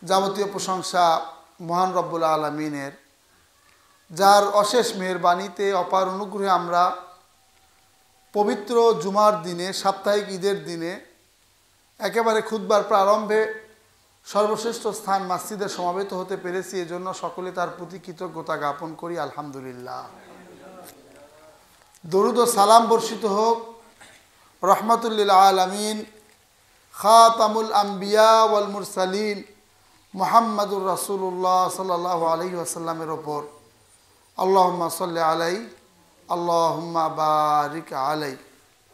যাবতীয় প্রশংসা মহান রব্বুল আলামিনের, যার অশেষ মেহেরবানিতে অপার অনুগ্রহে আমরা পবিত্র জুমার দিনে, সাপ্তাহিক ঈদের দিনে একেবারে খুতবার প্রারম্ভে সর্বশ্রেষ্ঠ স্থান মসজিদে সমাবেত হতে পেরেছি। এজন্য সকলে তার প্রতি কৃতজ্ঞতা জ্ঞাপন করি, আলহামদুলিল্লাহ। দরুদ ও সালাম বর্ষিত হোক রহমাতুল লিল আলামিন, খাতামুল আম্বিয়া ওয়াল মুরসালিন মুহাম্মাদুর রাসূলুল্লাহ সাল্লাল্লাহু আলাইহি ওয়াসাল্লামের ওপর। আল্লাহুম্মা সাল্লি আলাইহি আল্লাহুম্মা বারিক আলাইহি।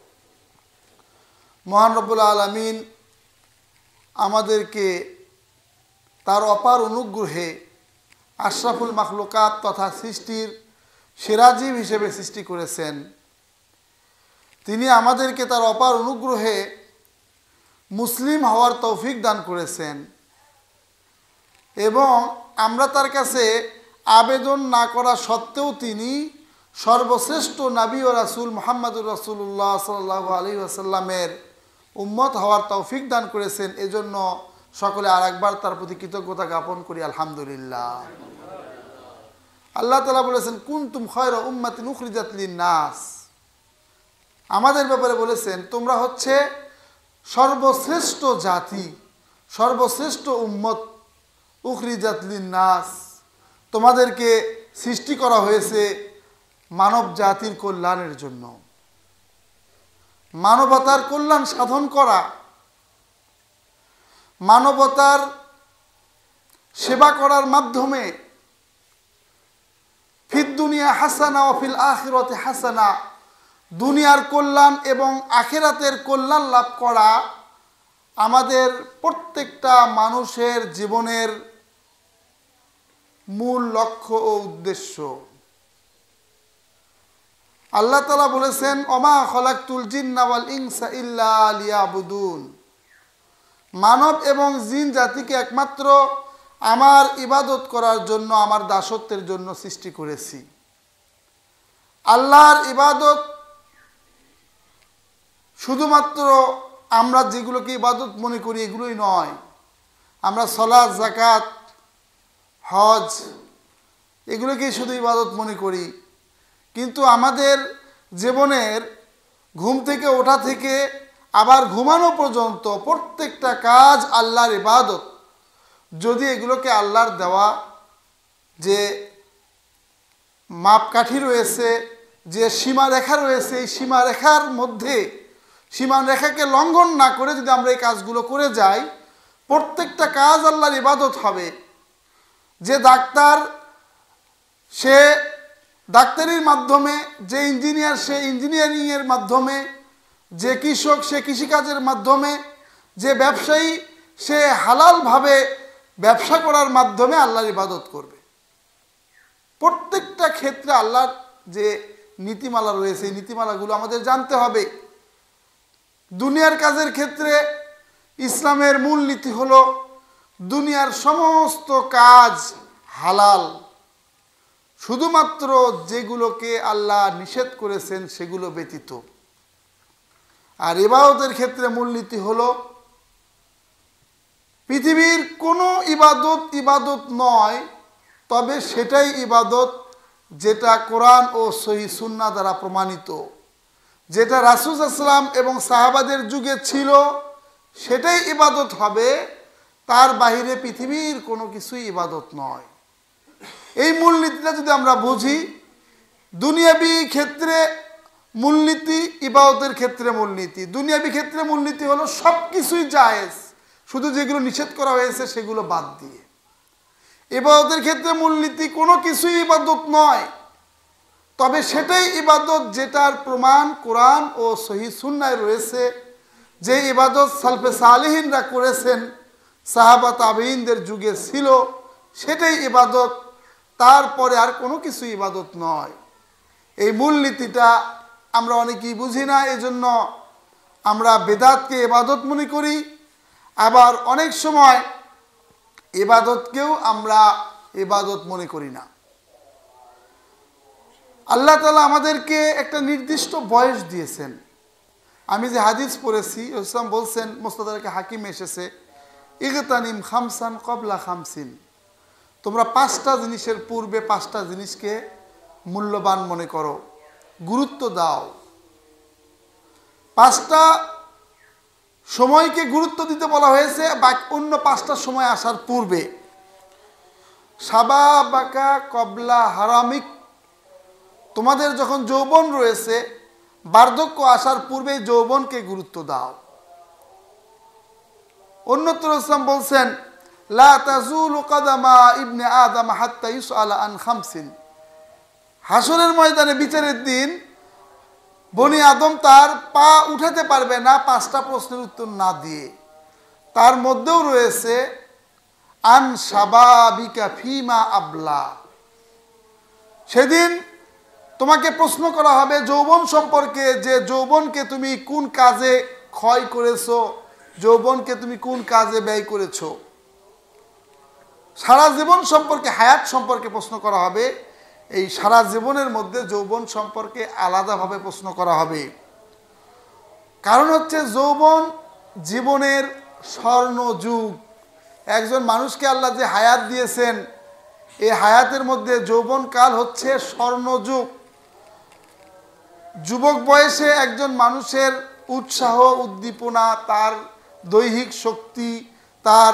মহান রব্বুল আলামিন আমাদেরকে তার অপার অনুগ্রহে আশরাফুল মাখলুকাত তথা সৃষ্টির সেরা জীব হিসেবে সৃষ্টি করেছেন। তিনি আমাদেরকে তার অপার অনুগ্রহে মুসলিম হওয়ার তৌফিক দান করেছেন এবং আমরা তার কাছে আবেদন না করা সত্ত্বেও তিনি সর্বশ্রেষ্ঠ নবী ও রাসূল মুহাম্মদুর রাসূলুল্লাহ সাল্লাল্লাহু আলাইহি ওয়াসাল্লামের উম্মত হওয়ার তৌফিক দান করেছেন। এজন্য সকলে আরেকবার তার প্রতি কৃতজ্ঞতা জ্ঞাপন করি, আলহামদুলিল্লাহ। আল্লাহ তাআলা বলেছেন, কুনতুম খায়রা উম্মাতিন উখরিজাত লিন-নাস। আমাদের ব্যাপারে বলেছেন, তোমরা হচ্ছে সর্বশ্রেষ্ঠ জাতি, সর্বশ্রেষ্ঠ উম্মত। উখরিজাত লিন-নাস, তোমাদেরকে সৃষ্টি করা হয়েছে মানব জাতির কল্যাণের জন্য, মানবতার কল্যাণ সাধন করা, মানবতার সেবা করার মাধ্যমে ফিদ দুনিয়া হাসানা ও ফিল আখিরাতি হাসানা, দুনিয়ার কল্যাণ এবং আখিরাতের কল্যাণ লাভ করা আমাদের প্রত্যেকটা মানুষের জীবনের মূল লক্ষ্য ও উদ্দেশ্য। আল্লাহ তাআলা বলেছেন, ওমা খলাকতুল জিন্না ওয়াল ইনসা ইল্লা লিয়াবুদুন। মানব এবং জিন জাতিকে একমাত্র আমার ইবাদত করার জন্য, আমার দাসত্বের জন্য সৃষ্টি করেছি। আল্লাহর ইবাদত শুধুমাত্র আমরা যেগুলোকে ইবাদত মনে করি এগুলোই নয়। আমরা সালাত, যাকাত, হজ এগুলোকেই শুধু ইবাদত মনে করি, কিন্তু আমাদের জীবনের ঘুম থেকে ওঠা থেকে আবার ঘুমানো পর্যন্ত প্রত্যেকটা কাজ আল্লাহর ইবাদত। যদি এগুলোকে আল্লাহর দেওয়া যে মাপকাঠি রয়েছে, যে সীমারেখা রয়েছে, এই সীমারেখার মধ্যে, সীমারেখাকে লঙ্ঘন না করে যদি আমরা এই কাজগুলো করে যাই, প্রত্যেকটা কাজ আল্লাহর ইবাদত হবে। যে ডাক্তার, সে ডাক্তারির মাধ্যমে, যে ইঞ্জিনিয়ার সে ইঞ্জিনিয়ারিংয়ের মাধ্যমে, যে কৃষক সে কৃষিকাজের মাধ্যমে, যে ব্যবসায়ী সে হালালভাবে ব্যবসা করার মাধ্যমে আল্লাহর ইবাদত করবে। প্রত্যেকটা ক্ষেত্রে আল্লাহর যে নীতিমালা রয়েছে এই নীতিমালাগুলো আমাদের জানতে হবে। দুনিয়ার কাজের ক্ষেত্রে ইসলামের মূল নীতি হলো দুনিয়ার সমস্ত কাজ হালাল, শুধুমাত্র যেগুলোকে আল্লাহ নিষেধ করেছেন সেগুলো ব্যতীত। আর ইবাদতের ক্ষেত্রে মূলনীতি হলো পৃথিবীর কোনো ইবাদত ইবাদত নয়, তবে সেটাই ইবাদত যেটা কোরআন ও সহিহ সুন্নাহ দ্বারা প্রমাণিত, যেটা রাসূল সাল্লাল্লাহু আলাইহি ওয়াসাল্লাম এবং সাহাবাদের যুগে ছিল সেটাই ইবাদত হবে। তার বাহিরে পৃথিবীর কোনো কিছুই ইবাদত নয়। এই মূলনীতিটা যদি আমরা বুঝি, দুনিয়াবি ক্ষেত্রে মূলনীতি, ইবাদতের ক্ষেত্রে মূলনীতি। দুনিয়াবি ক্ষেত্রে মূলনীতি হলো সব কিছুই জায়েজ, শুধু যেগুলো নিষেধ করা হয়েছে সেগুলো বাদ দিয়ে। ইবাদতের ক্ষেত্রে মূলনীতি কোনো কিছুই ইবাদত নয়, তবে সেটাই ইবাদত যেটার প্রমাণ কোরআন ও সহিহ সুন্নায় রয়েছে। যে ইবাদত সালফে সালেহিনরা করেছেন, সাহাবা তাবেঈনদের যুগে ছিল, সেটাই ইবাদত, তারপরে আর কোনো কিছু ইবাদত নয়। এই মূলনীতিটা আমরা অনেকেই বুঝি না, এজন্য আমরা বেদাতকে ইবাদত মনে করি, আবার অনেক সময় ইবাদতকেও আমরা ইবাদত মনে করি না। আল্লাহ তাআলা আমাদেরকে একটা নির্দিষ্ট বয়স দিয়েছেন। আমি যে হাদিস পড়েছি, ইসলাম বলছেন, মুস্তাদরাকে হাকিম এসেছে ইগতানিম খামসান কবলা খামসিন, তোমরা 5টা জিনিসের পূর্বে 5টা জিনিসকে মূল্যবান মনে করো, গুরুত্ব দাও। 5টা সময়কে গুরুত্ব দিতে বলা হয়েছে, বাকি অন্য 5টা সময় আসার পূর্বে। শাবাবাকা কবলা হারামিক, তোমাদের যখন যৌবন রয়েছে, বার্ধক্য আসার পূর্বে যৌবনকে গুরুত্ব দাও। অন্যত্র ইসলাম বলছেন লা তাজুলু কাদামা ইবনে আদম হাত্তা ইউসআলা আন খামসিন, হাসরের ময়দানে বিচারের দিন বনি আদম তার পা উঠাতে পারবে না 5টা প্রশ্নের উত্তর না দিয়ে। তার মধ্যেও রয়েছে আন শাবাবিকা ফিমা আবলা, সেদিন তোমাকে প্রশ্ন করা হবে যৌবন সম্পর্কে, যে যৌবনকে তুমি কোন কাজে ক্ষয় করেছো, যৌবনকে তুমি কোন কাজে ব্যয় করেছো। সারা জীবন সম্পর্কে, হায়াত সম্পর্কে প্রশ্ন করা হবে। এই সারা জীবনের মধ্যে যৌবন সম্পর্কে আলাদাভাবে প্রশ্ন করা হবে। কারণ হচ্ছে যৌবন জীবনের স্বর্ণযুগ। একজন মানুষকে আল্লাহ যে হায়াত দিয়েছেন, এই হায়াতের মধ্যে যৌবনকাল হচ্ছে স্বর্ণযুগ। যুবক বয়সে একজন মানুষের উৎসাহ, উদ্দীপনা, তার দৈহিক শক্তি, তার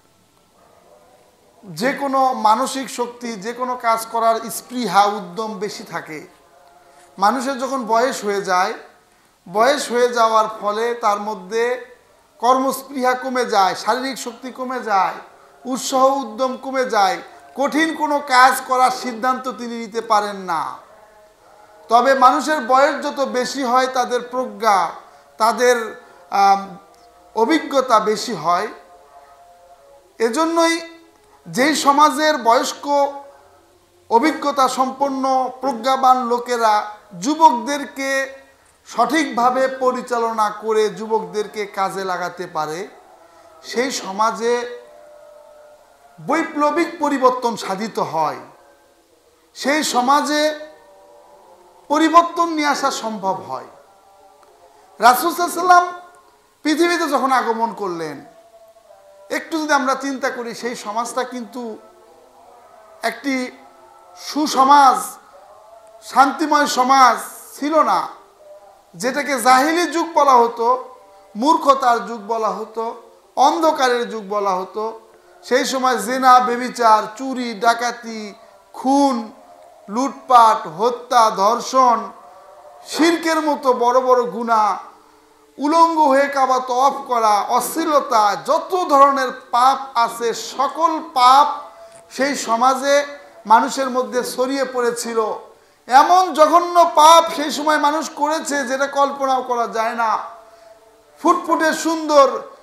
যে কোনো মানসিক শক্তি, যে কোনো কাজ করার স্পৃহা, উদ্যম বেশি থাকে। মানুষের যখন বয়স হয়ে যায়, বয়স হয়ে যাওয়ার ফলে তার মধ্যে কর্মস্পৃহা কমে যায়, শারীরিক শক্তি কমে যায়, উৎসাহ উদ্যম কমে যায়, কঠিন কোনো কাজ করার সিদ্ধান্ত তিনি নিতে পারেন না। তবে মানুষের বয়স যত বেশি হয়, তাদের প্রজ্ঞা, তাদের অভিজ্ঞতা বেশি হয়। এজন্যই যেই সমাজের বয়স্ক অভিজ্ঞতা সম্পন্ন প্রজ্ঞাবান লোকেরা যুবকদেরকে সঠিকভাবে পরিচালনা করে যুবকদেরকে কাজে লাগাতে পারে, সেই সমাজে বৈপ্লবিক পরিবর্তন সাধিত হয়, সেই সমাজে পরিবর্তন নিয়ে আসা সম্ভব হয়। রাসূল সাল্লাল্লাহু আলাইহি ওয়াসাল্লাম পৃথিবীতে যখন আগমন করলেন, একটু যদি আমরা চিন্তা করি, সেই সমাজটা কিন্তু একটি সুসমাজ, শান্তিময় সমাজ ছিল না। যেটাকে জাহিলি যুগ বলা হতো, মূর্খতার যুগ বলা হতো, অন্ধকারের যুগ বলা হতো। সেই সময় জিনা, ব্যভিচার, চুরি, ডাকাতি, খুন, লুটপাট, হত্যা, ধর্ষণ, শিরকের মতো বড় বড় গুনাহ, উলঙ্গ হয়ে কাবা তওয়াফ করা, অশ্লীলতা, যত ধরনের পাপ আছে সকল পাপ সেই সমাজে মানুষের মধ্যে ছড়িয়ে পড়েছিল। এমন জঘন্য পাপ সেই সময় মানুষ করেছে যেটা কল্পনাও করা যায় না। ফুটফুটে সুন্দর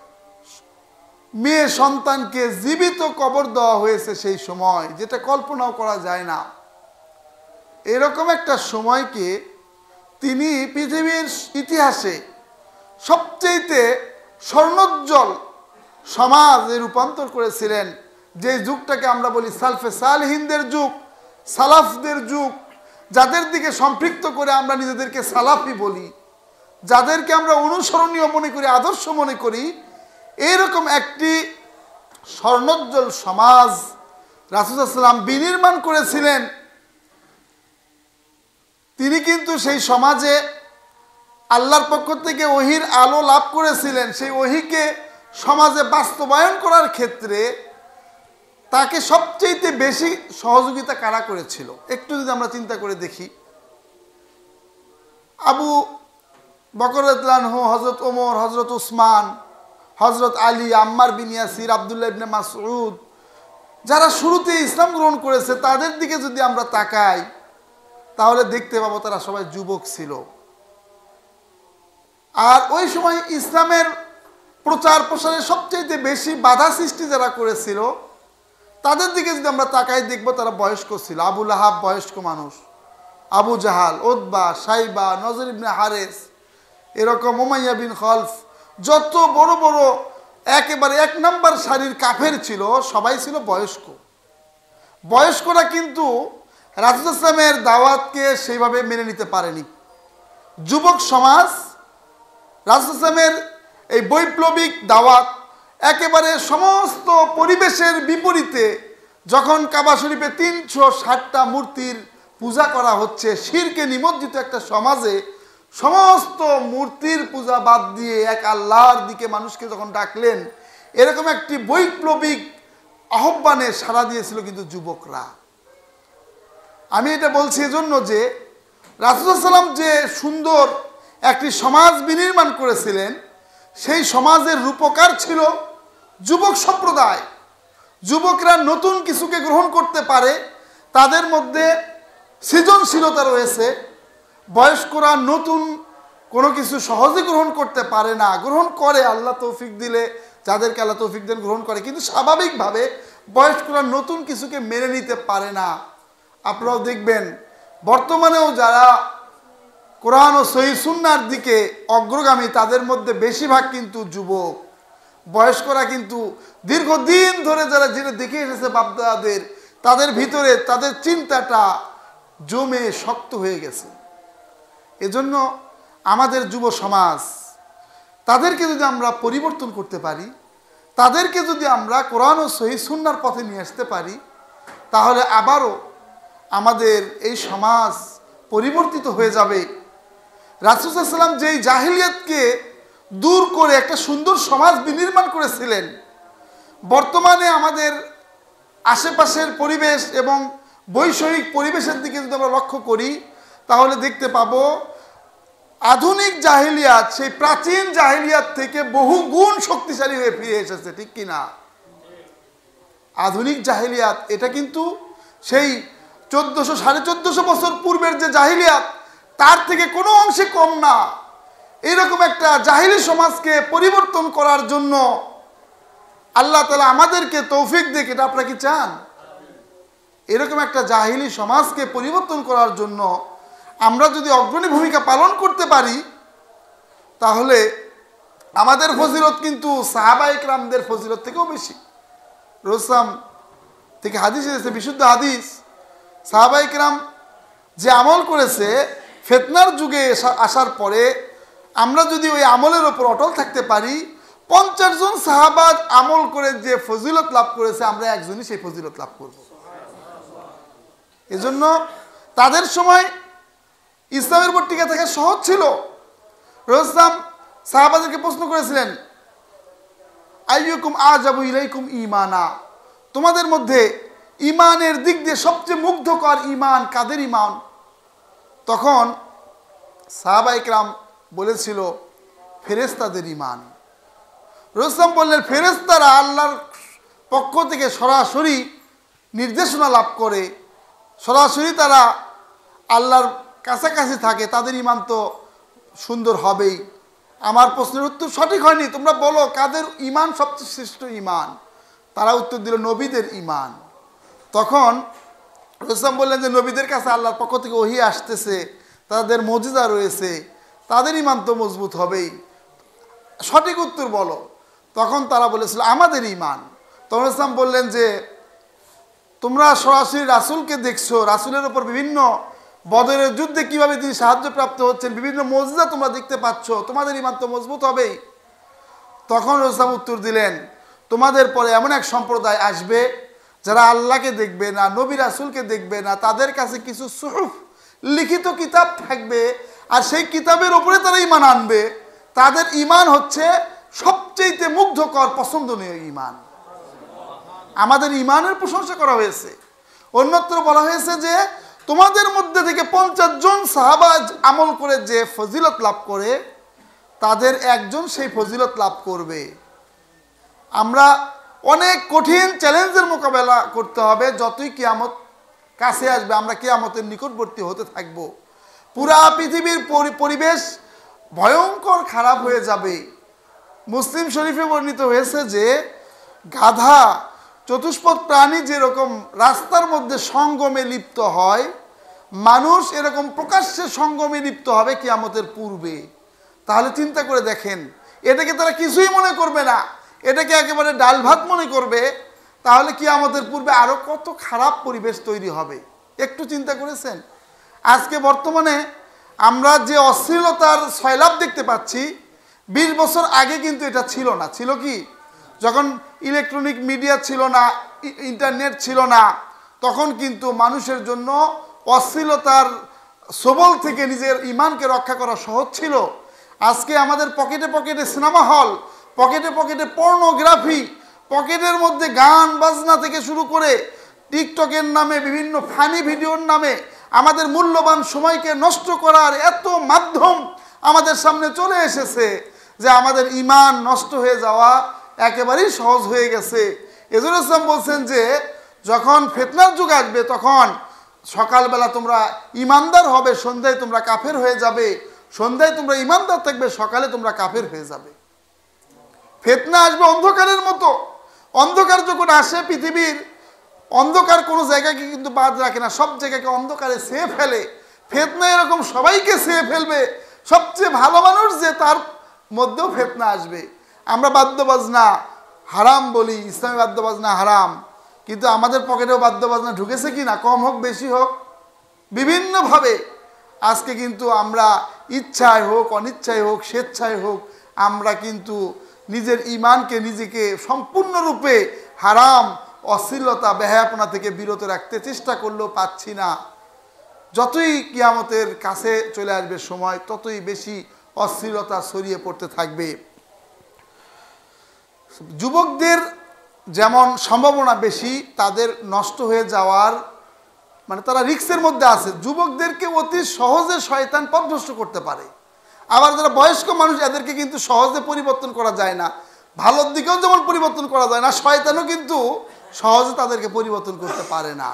মেয়ে সন্তানকে জীবিত কবর দেওয়া হয়েছে সেই সময়, যেটা কল্পনাও করা যায় না। এরকম একটা সময়কে তিনি পৃথিবীর ইতিহাসে সবচেয়ে স্বর্ণোজ্জ্বল সমাজে রূপান্তর করেছিলেন। যে যুগটাকে আমরা বলি সালফে সালহিনদের যুগ, সালাফদের যুগ, যাদের দিকে সম্পৃক্ত করে আমরা নিজেদেরকে সালাফি বলি, যাদেরকে আমরা অনুসরণীয় মনে করি, আদর্শ মনে করি, এইরকম একটি স্বর্ণোজ্জ্বল সমাজ রাসূল সাল্লাল্লাহু আলাইহি ওয়াসাল্লাম বিনির্মাণ করেছিলেন। তিনি কিন্তু সেই সমাজে আল্লাহর পক্ষ থেকে ওহীর আলো লাভ করেছিলেন। সেই ওহীকে সমাজে বাস্তবায়ন করার ক্ষেত্রে তাকে সবচেয়ে বেশি সহযোগিতা কারা করেছিল, একটু যদি আমরা চিন্তা করে দেখি। আবু বকর রাদিয়াল্লাহু আনহু, হযরত ওমর, হযরত উসমান, হযরত আলী, আম্মার বিন ইয়াসির, আব্দুল্লাহ ইবনে মাসউদ, যারা শুরুতে ইসলাম গ্রহণ করেছে, তাদের দিকে যদি আমরা তাকাই তাহলে দেখতে পাবো তারা সবাই যুবক ছিল। আর ওই সময় ইসলামের প্রচার প্রসারে সবচেয়ে বেশি বাধা সৃষ্টি যারা করেছিল, তাদের দিকে যদি আমরা তাকাই দেখবো তারা বয়স্ক ছিল। আবু লাহাব বয়স্ক মানুষ, আবু জাহাল, উতবা, সাইবা, নজর ইবনে হারেস, এরকম উমাইয়া বিন খলফ, যত বড় বড় একেবারে 1 নম্বর সারির কাফের ছিল, সবাই ছিল বয়স্ক। বয়স্করা কিন্তু রাসূল সাল্লাল্লাহু আলাইহি ওয়াসাল্লামের দাওয়াতকে সেইভাবে মেনে নিতে পারেনি। যুবক সমাজ রাসূল সাল্লাল্লাহু আলাইহি ওয়াসাল্লামের এই বৈপ্লবিক দাওয়াত একেবারে সমস্ত পরিবেশের বিপরীতে যখন কাবা শরীফে 360টা মূর্তির পূজা করা হচ্ছে, শিরকে নিমজ্জিত একটা সমাজে সমস্ত মূর্তির পূজা বাদ দিয়ে এক আল্লাহর দিকে মানুষকে যখন ডাকলেন, এরকম একটি বৈপ্লবিক আহ্বানে সাড়া দিয়েছিল কিন্তু যুবকরা। আমি এটা বলছি এজন্য যে রাসূল সাল্লাল্লাহু আলাইহি ওয়াসাল্লাম যে সুন্দর একটি সমাজ বিনির্মাণ করেছিলেন, সেই সমাজের রূপকার ছিল যুবক সম্প্রদায়। যুবকরা নতুন কিছুকে গ্রহণ করতে পারে, তাদের মধ্যে সৃজনশীলতা রয়েছে। বয়স্করা নতুন কোনো কিছু সহজে গ্রহণ করতে পারে না, গ্রহণ করে আল্লাহ তৌফিক দিলে, যাদেরকে আল্লাহ তৌফিক দেন গ্রহণ করে, কিন্তু স্বাভাবিকভাবে বয়স্করা নতুন কিছুকে মেনে নিতে পারে না। আপনারাও দেখবেন বর্তমানেও যারা কোরআন ও সহিহ সুন্নাহর দিকে অগ্রগামী, তাদের মধ্যে বেশিরভাগ কিন্তু যুবক। বয়স্করা কিন্তু দীর্ঘদিন ধরে যারা যেটা দেখে এসেছে বাপদাদাদের, তাদের ভিতরে তাদের চিন্তাটা জমে শক্ত হয়ে গেছে। এজন্য আমাদের যুব সমাজ, তাদেরকে যদি আমরা পরিবর্তন করতে পারি, তাদেরকে যদি আমরা কোরআন ও সহিহ সুন্নাহর পথে নিয়ে আসতে পারি, তাহলে আবারও আমাদের এই সমাজ পরিবর্তিত হয়ে যাবে। রাসূল সাল্লাল্লাহু আলাইহি ওয়াসাল্লাম যেই জাহিলিয়াতকে দূর করে একটা সুন্দর সমাজ বিনির্মাণ করেছিলেন, বর্তমানে আমাদের আশেপাশের পরিবেশ এবং বৈষয়িক পরিবেশের দিকে যদি আমরা লক্ষ্য করি, তাহলে দেখতে পাবো আধুনিক জাহিলিয়াত সেই প্রাচীন জাহিলিয়াত থেকে বহু গুণ শক্তিশালী হয়ে ফিরে এসেছে, ঠিক কিনা? আধুনিক জাহিলিয়াত এটা কিন্তু সেই 1400-1450 বছর পূর্বের যে জাহিলিয়াত, তার থেকে কোনো অংশে কম না। এইরকম একটা জাহিলি সমাজকে পরিবর্তন করার জন্য আল্লাহ তাআলা আমাদেরকে তৌফিক দিক। এটা আপনারা কি চান? এরকম একটা জাহিলি সমাজকে পরিবর্তন করার জন্য আমরা যদি অগ্রণী ভূমিকা পালন করতে পারি, তাহলে আমাদের ফজিলত কিন্তু সাহাবায়ে কেরামদের ফজিলত থেকেও বেশি। রাসূল থেকে হাদিস এসেছে, বিশুদ্ধ হাদিস, সাহাবায়ে কেরাম যে আমল করেছে ফিতনার যুগে আসার পরে, আমরা যদি ওই আমলের ওপর অটল থাকতে পারি, 50 জন সাহাবা আমল করে যে ফজিলত লাভ করেছে, আমরা একজনই সেই ফজিলত লাভ করব। এজন্য তাদের সময় ইসলামের উপর টিকে থাকা সহজ ছিল। রাসূল সাহাবাদেরকে প্রশ্ন করেছিলেন, আইয়ুকুম আজাবু ইলাইকুম ঈমানা, তোমাদের মধ্যে ঈমানের দিক দিয়ে সবচেয়ে মুগ্ধকর ঈমান কাদের ঈমান? তখন সাহাবায়ে কেরাম বলেছিল ফেরেশতাদের ঈমান। রাসূল বললেন, ফেরেশতারা আল্লাহর পক্ষ থেকে সরাসরি নির্দেশনা লাভ করে, সরাসরি তারা আল্লাহর কাছাকাছি থাকে, তাদের ঈমান তো সুন্দর হবেই। আমার প্রশ্নের উত্তর সঠিক হয়নি, তোমরা বলো কাদের ঈমান সবচেয়ে শ্রেষ্ঠ ঈমান? তারা উত্তর দিল নবীদের ঈমান। তখন রাসূল বললেন যে নবীদের কাছে আল্লাহর পক্ষ থেকে ওহী আসতেছে, তাদের মুজিজা রয়েছে, তাদের ঈমান তো মজবুত হবেই, সঠিক উত্তর বলো। তখন তারা বলেছিল আমাদের ঈমান। তখন রাসূল বললেন যে তোমরা সরাসরি রাসূলকে দেখছো, রাসূলের উপর বিভিন্ন বদরের যুদ্ধে কিভাবে তিনি সাহায্য প্রাপ্ত হচ্ছেন, বিভিন্ন মুজিজা তোমরা দেখতে পাচ্ছ, তোমাদের ঈমান তো মজবুত হবেই। তখন রাসূল উত্তর দিলেন, তোমাদের পরে এমন এক সম্প্রদায় আসবে যারা আল্লাহকে দেখবে না, নবী রাসূলকে দেখবে না, তাদের কাছে কিছু সুহুফ লিখিত কিতাব থাকবে, আর সেই কিতাবের উপরে তারা ঈমান আনবে। তাদের ঈমান হচ্ছে সবচেয়ে মুগ্ধকর পছন্দনীয় ঈমান। আমাদের ঈমানের প্রশংসা করা হয়েছে। অন্যত্র বলা হয়েছে যে তোমাদের মধ্যে থেকে 50 জন সাহাবা আমল করে যে ফজিলত লাভ করে, তাদের একজন সেই ফজিলত লাভ করবে। আমরা অনেক কঠিন চ্যালেঞ্জের মোকাবেলা করতে হবে, যতই কিয়ামত কাছে আসবে, আমরা কিয়ামতের নিকটবর্তী হতে থাকব। পুরা পৃথিবীর পরিবেশ ভয়ঙ্কর খারাপ হয়ে যাবে। মুসলিম শরীফে বর্ণিত হয়েছে যে গাধা, চতুষ্পদ প্রাণী যেরকম রাস্তার মধ্যে সঙ্গমে লিপ্ত হয়, মানুষ এরকম প্রকাশ্যে সঙ্গমে লিপ্ত হবে কিয়ামতের পূর্বে। তাহলে চিন্তা করে দেখেন, এটাকে তারা কিছুই মনে করবে না, এটাকে একেবারে ডাল ভাত মনে করবে। তাহলে কিয়ামতের পূর্বে আরো কত খারাপ পরিবেশ তৈরি হবে, একটু চিন্তা করেছেন? আজকে বর্তমানে আমরা যে অশ্লীলতার সয়লাব দেখতে পাচ্ছি, 20 বছর আগে কিন্তু এটা ছিল না। ছিল কি? যখন ইলেকট্রনিক মিডিয়া ছিল না, ইন্টারনেট ছিল না, তখন কিন্তু মানুষের জন্য অশ্লীলতার সবল থেকে নিজের ইমানকে রক্ষা করা সহজ ছিল। আজকে আমাদের পকেটে পকেটে সিনেমা হল, পকেটে পকেটে পর্নোগ্রাফি, পকেটের মধ্যে গান বাজনা থেকে শুরু করে টিকটকের নামে বিভিন্ন ফানি ভিডিওর নামে আমাদের মূল্যবান সময়কে নষ্ট করার এত মাধ্যম আমাদের সামনে চলে এসেছে যে আমাদের ইমান নষ্ট হয়ে যাওয়া একেবারেই সহজ হয়ে গেছে। এজন্য ইসলাম বলছেন যে যখন ফিতনার যুগ আসবে তখন সকালবেলা তোমরা ইমানদার হবে, সন্ধ্যায় তোমরা কাফের হয়ে যাবে, সন্ধ্যায় তোমরা ইমানদার থাকবে, সকালে তোমরা কাফের হয়ে যাবে। ফিতনা আসবে অন্ধকারের মতো। অন্ধকার যখন আসে, পৃথিবীর অন্ধকার কোনো জায়গাকে কিন্তু বাদ রাখে না, সব জায়গাকে অন্ধকারে ছেয়ে ফেলে। ফিতনা এরকম সবাইকে ছেয়ে ফেলবে। সবচেয়ে ভালো মানুষ যে, তার মধ্যেও ফিতনা আসবে। আমরা বাদ্যবাজনা হারাম বলি, ইসলামী বাদ্যবাজনা হারাম, কিন্তু আমাদের পকেটেও বাদ্যবাজনা ঢুকেছে কি না, কম হোক বেশি হোক, বিভিন্নভাবে আজকে কিন্তু আমরা ইচ্ছায় হোক অনিচ্ছায় হোক স্বেচ্ছায় হোক আমরা কিন্তু নিজের ইমানকে নিজেকে সম্পূর্ণরূপে হারাম অশ্লীলতা বেহায়াপনা থেকে বিরত রাখতে চেষ্টা করলেও পাচ্ছি না। যতই কিয়ামতের কাছে চলে আসবে সময়, ততই বেশি অশ্লীলতা ছড়িয়ে পড়তে থাকবে। যুবকদের যেমন সম্ভাবনা বেশি তাদের নষ্ট হয়ে যাওয়ার, মানে তারা রিস্কের মধ্যে আছে। যুবকদেরকে অতি সহজে শয়তান পথভ্রষ্ট করতে পারে। আবার যারা বয়স্ক মানুষ, এদেরকে কিন্তু সহজে পরিবর্তন করা যায় না। ভালোর দিকেও যেমন পরিবর্তন করা যায় না, শয়তানও কিন্তু সহজে তাদেরকে পরিবর্তন করতে পারে না।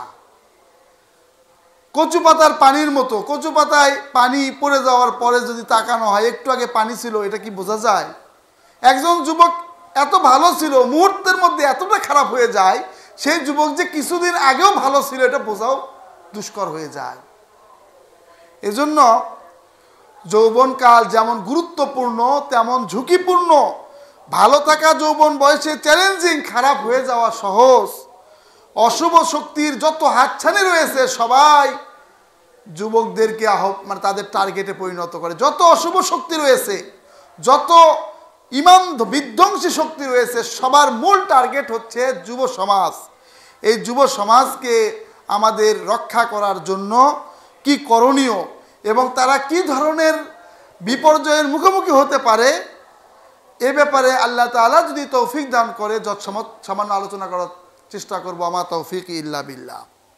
কচু পাতার পানির মতো, কচু পাতায় পানি পড়ে যাওয়ার পরে যদি তাকানো হয় একটু আগে পানি ছিল, এটা কি বোঝা যায়? একজন যুবক এত ভালো ছিল, মুহূর্তের মধ্যে এতটা খারাপ হয়ে যায়, সেই যুবক যে কিছুদিন আগেও ভালো ছিল এটা বোঝাও দুষ্কর হয়ে যায়। এজন্য যৌবনকাল যেমন গুরুত্বপূর্ণ তেমন ঝুঁকিপূর্ণ। ভালো থাকা যৌবন বয়সে চ্যালেঞ্জিং, খারাপ হয়ে যাওয়া সহজ। অশুভ শক্তির যত হাতছানি রয়েছে সবাই যুবকদেরকে মানে তাদের টার্গেটে পরিণত করে। যত অশুভ শক্তি রয়েছে, যত ইমান বিধ্বংসী শক্তি রয়েছে, সবার মূল টার্গেট হচ্ছে যুব সমাজ। এই যুব সমাজকে আমাদের রক্ষা করার জন্য কি করণীয় এবং তারা কি ধরনের বিপর্যয়ের মুখোমুখি হতে পারে, এ ব্যাপারে আল্লাহ তাআলা যদি তৌফিক দান করে সামান্য আলোচনা করার চেষ্টা করব। আমা তৌফিক ইল্লা বিল্লাহ।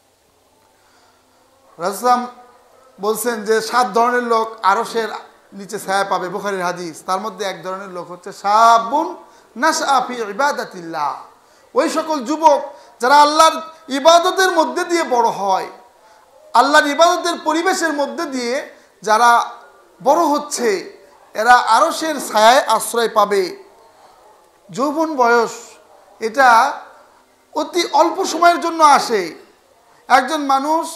রাসূল বলছেন যে 7 ধরনের লোক আরশের নিচে ছায়া পাবে, বুখারীর হাদিস। তার মধ্যে এক ধরনের লোক হচ্ছে শাবুন নাশআ ফি ইবাদাতিল্লাহ। ওই সকল যুবক যারা আল্লাহর ইবাদতের মধ্যে দিয়ে বড় হয়, আল্লাহর ইবাদতের পরিবেশের মধ্যে দিয়ে যারা বড় হচ্ছে, এরা আরশের ছায়ায় আশ্রয় পাবে। যৌবন বয়স এটা অতি অল্প সময়ের জন্য আসে। একজন মানুষ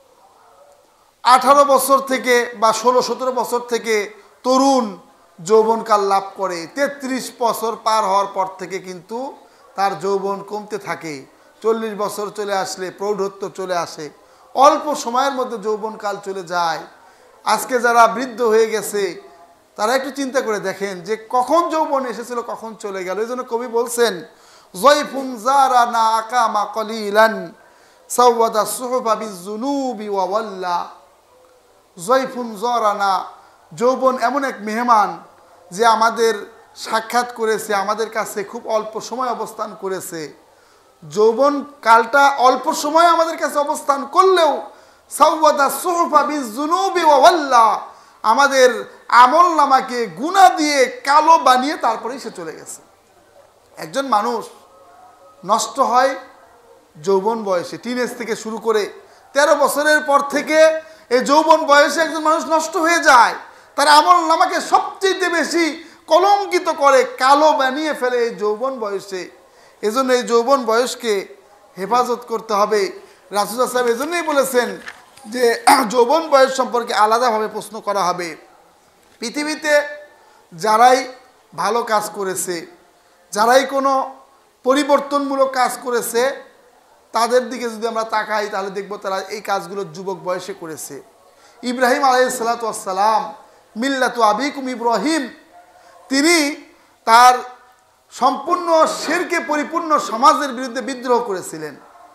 18 বছর থেকে বা 16-17 বছর থেকে তরুণ যৌবনকাল লাভ করে। 33 বছর পার হওয়ার পর থেকে কিন্তু তার যৌবন কমতে থাকে। 40 বছর চলে আসলে প্রৌঢ়ত্ব চলে আসে। অল্প সময়ের মধ্যে যৌবনকাল চলে যায়। আজকে যারা বৃদ্ধ হয়ে গেছে তারা একটু চিন্তা করে দেখেন যে কখন যৌবন এসেছিল, কখন চলে গেল। এই জন্য কবি বলছেন, জয়ফুন জারানা আকামা কলিলান সাওয়াদা সুহবা বিযুনুবি ওয়া ওয়াল্লা। জয়ফুন জারানা, যৌবন এমন এক মেহমান যে আমাদের সাক্ষাৎ করেছে, আমাদের কাছে খুব অল্প সময় অবস্থান করেছে। যৌবন কালটা অল্প সময় আমাদের কাছে অবস্থান করলেও সাওয়াদা সুহবা বিযুনুবি ওয়া ওয়াল্লা, আমাদের আমল নামাকে গুনাহ দিয়ে কালো বানিয়ে তারপরেই সে চলে গেছে। একজন মানুষ নষ্ট হয় যৌবন বয়সে, টিনেজ থেকে শুরু করে 13 বছরের পর থেকে এই যৌবন বয়সে একজন মানুষ নষ্ট হয়ে যায়। তার আমল নামাকে সবচেয়ে বেশি কলঙ্কিত করে, কালো বানিয়ে ফেলে এই যৌবন বয়সে। এজন্য এই যৌবন বয়সকে হেফাজত করতে হবে। রাসূল সাল্লাল্লাহু আলাইহি ওয়াসাল্লাম এজন্যই বলেছেন যে যৌবন বয়স সম্পর্কে আলাদাভাবে প্রশ্ন করা হবে। পৃথিবীতে যারাই ভালো কাজ করেছে, যারাই কোনো পরিবর্তনমূলক কাজ করেছে, তাদের দিকে যদি আমরা তাকাই তাহলে দেখব তারা এই কাজগুলো যুবক বয়সে করেছে। ইব্রাহিম আলাইহিস সালাতু ওয়াস সালাম, মিল্লাতু আবিকুম ইব্রাহিম, তিনি তার সম্পূর্ণ শিরকে পরিপূর্ণ সমাজের বিরুদ্ধে বিদ্রোহ করেছিলেন।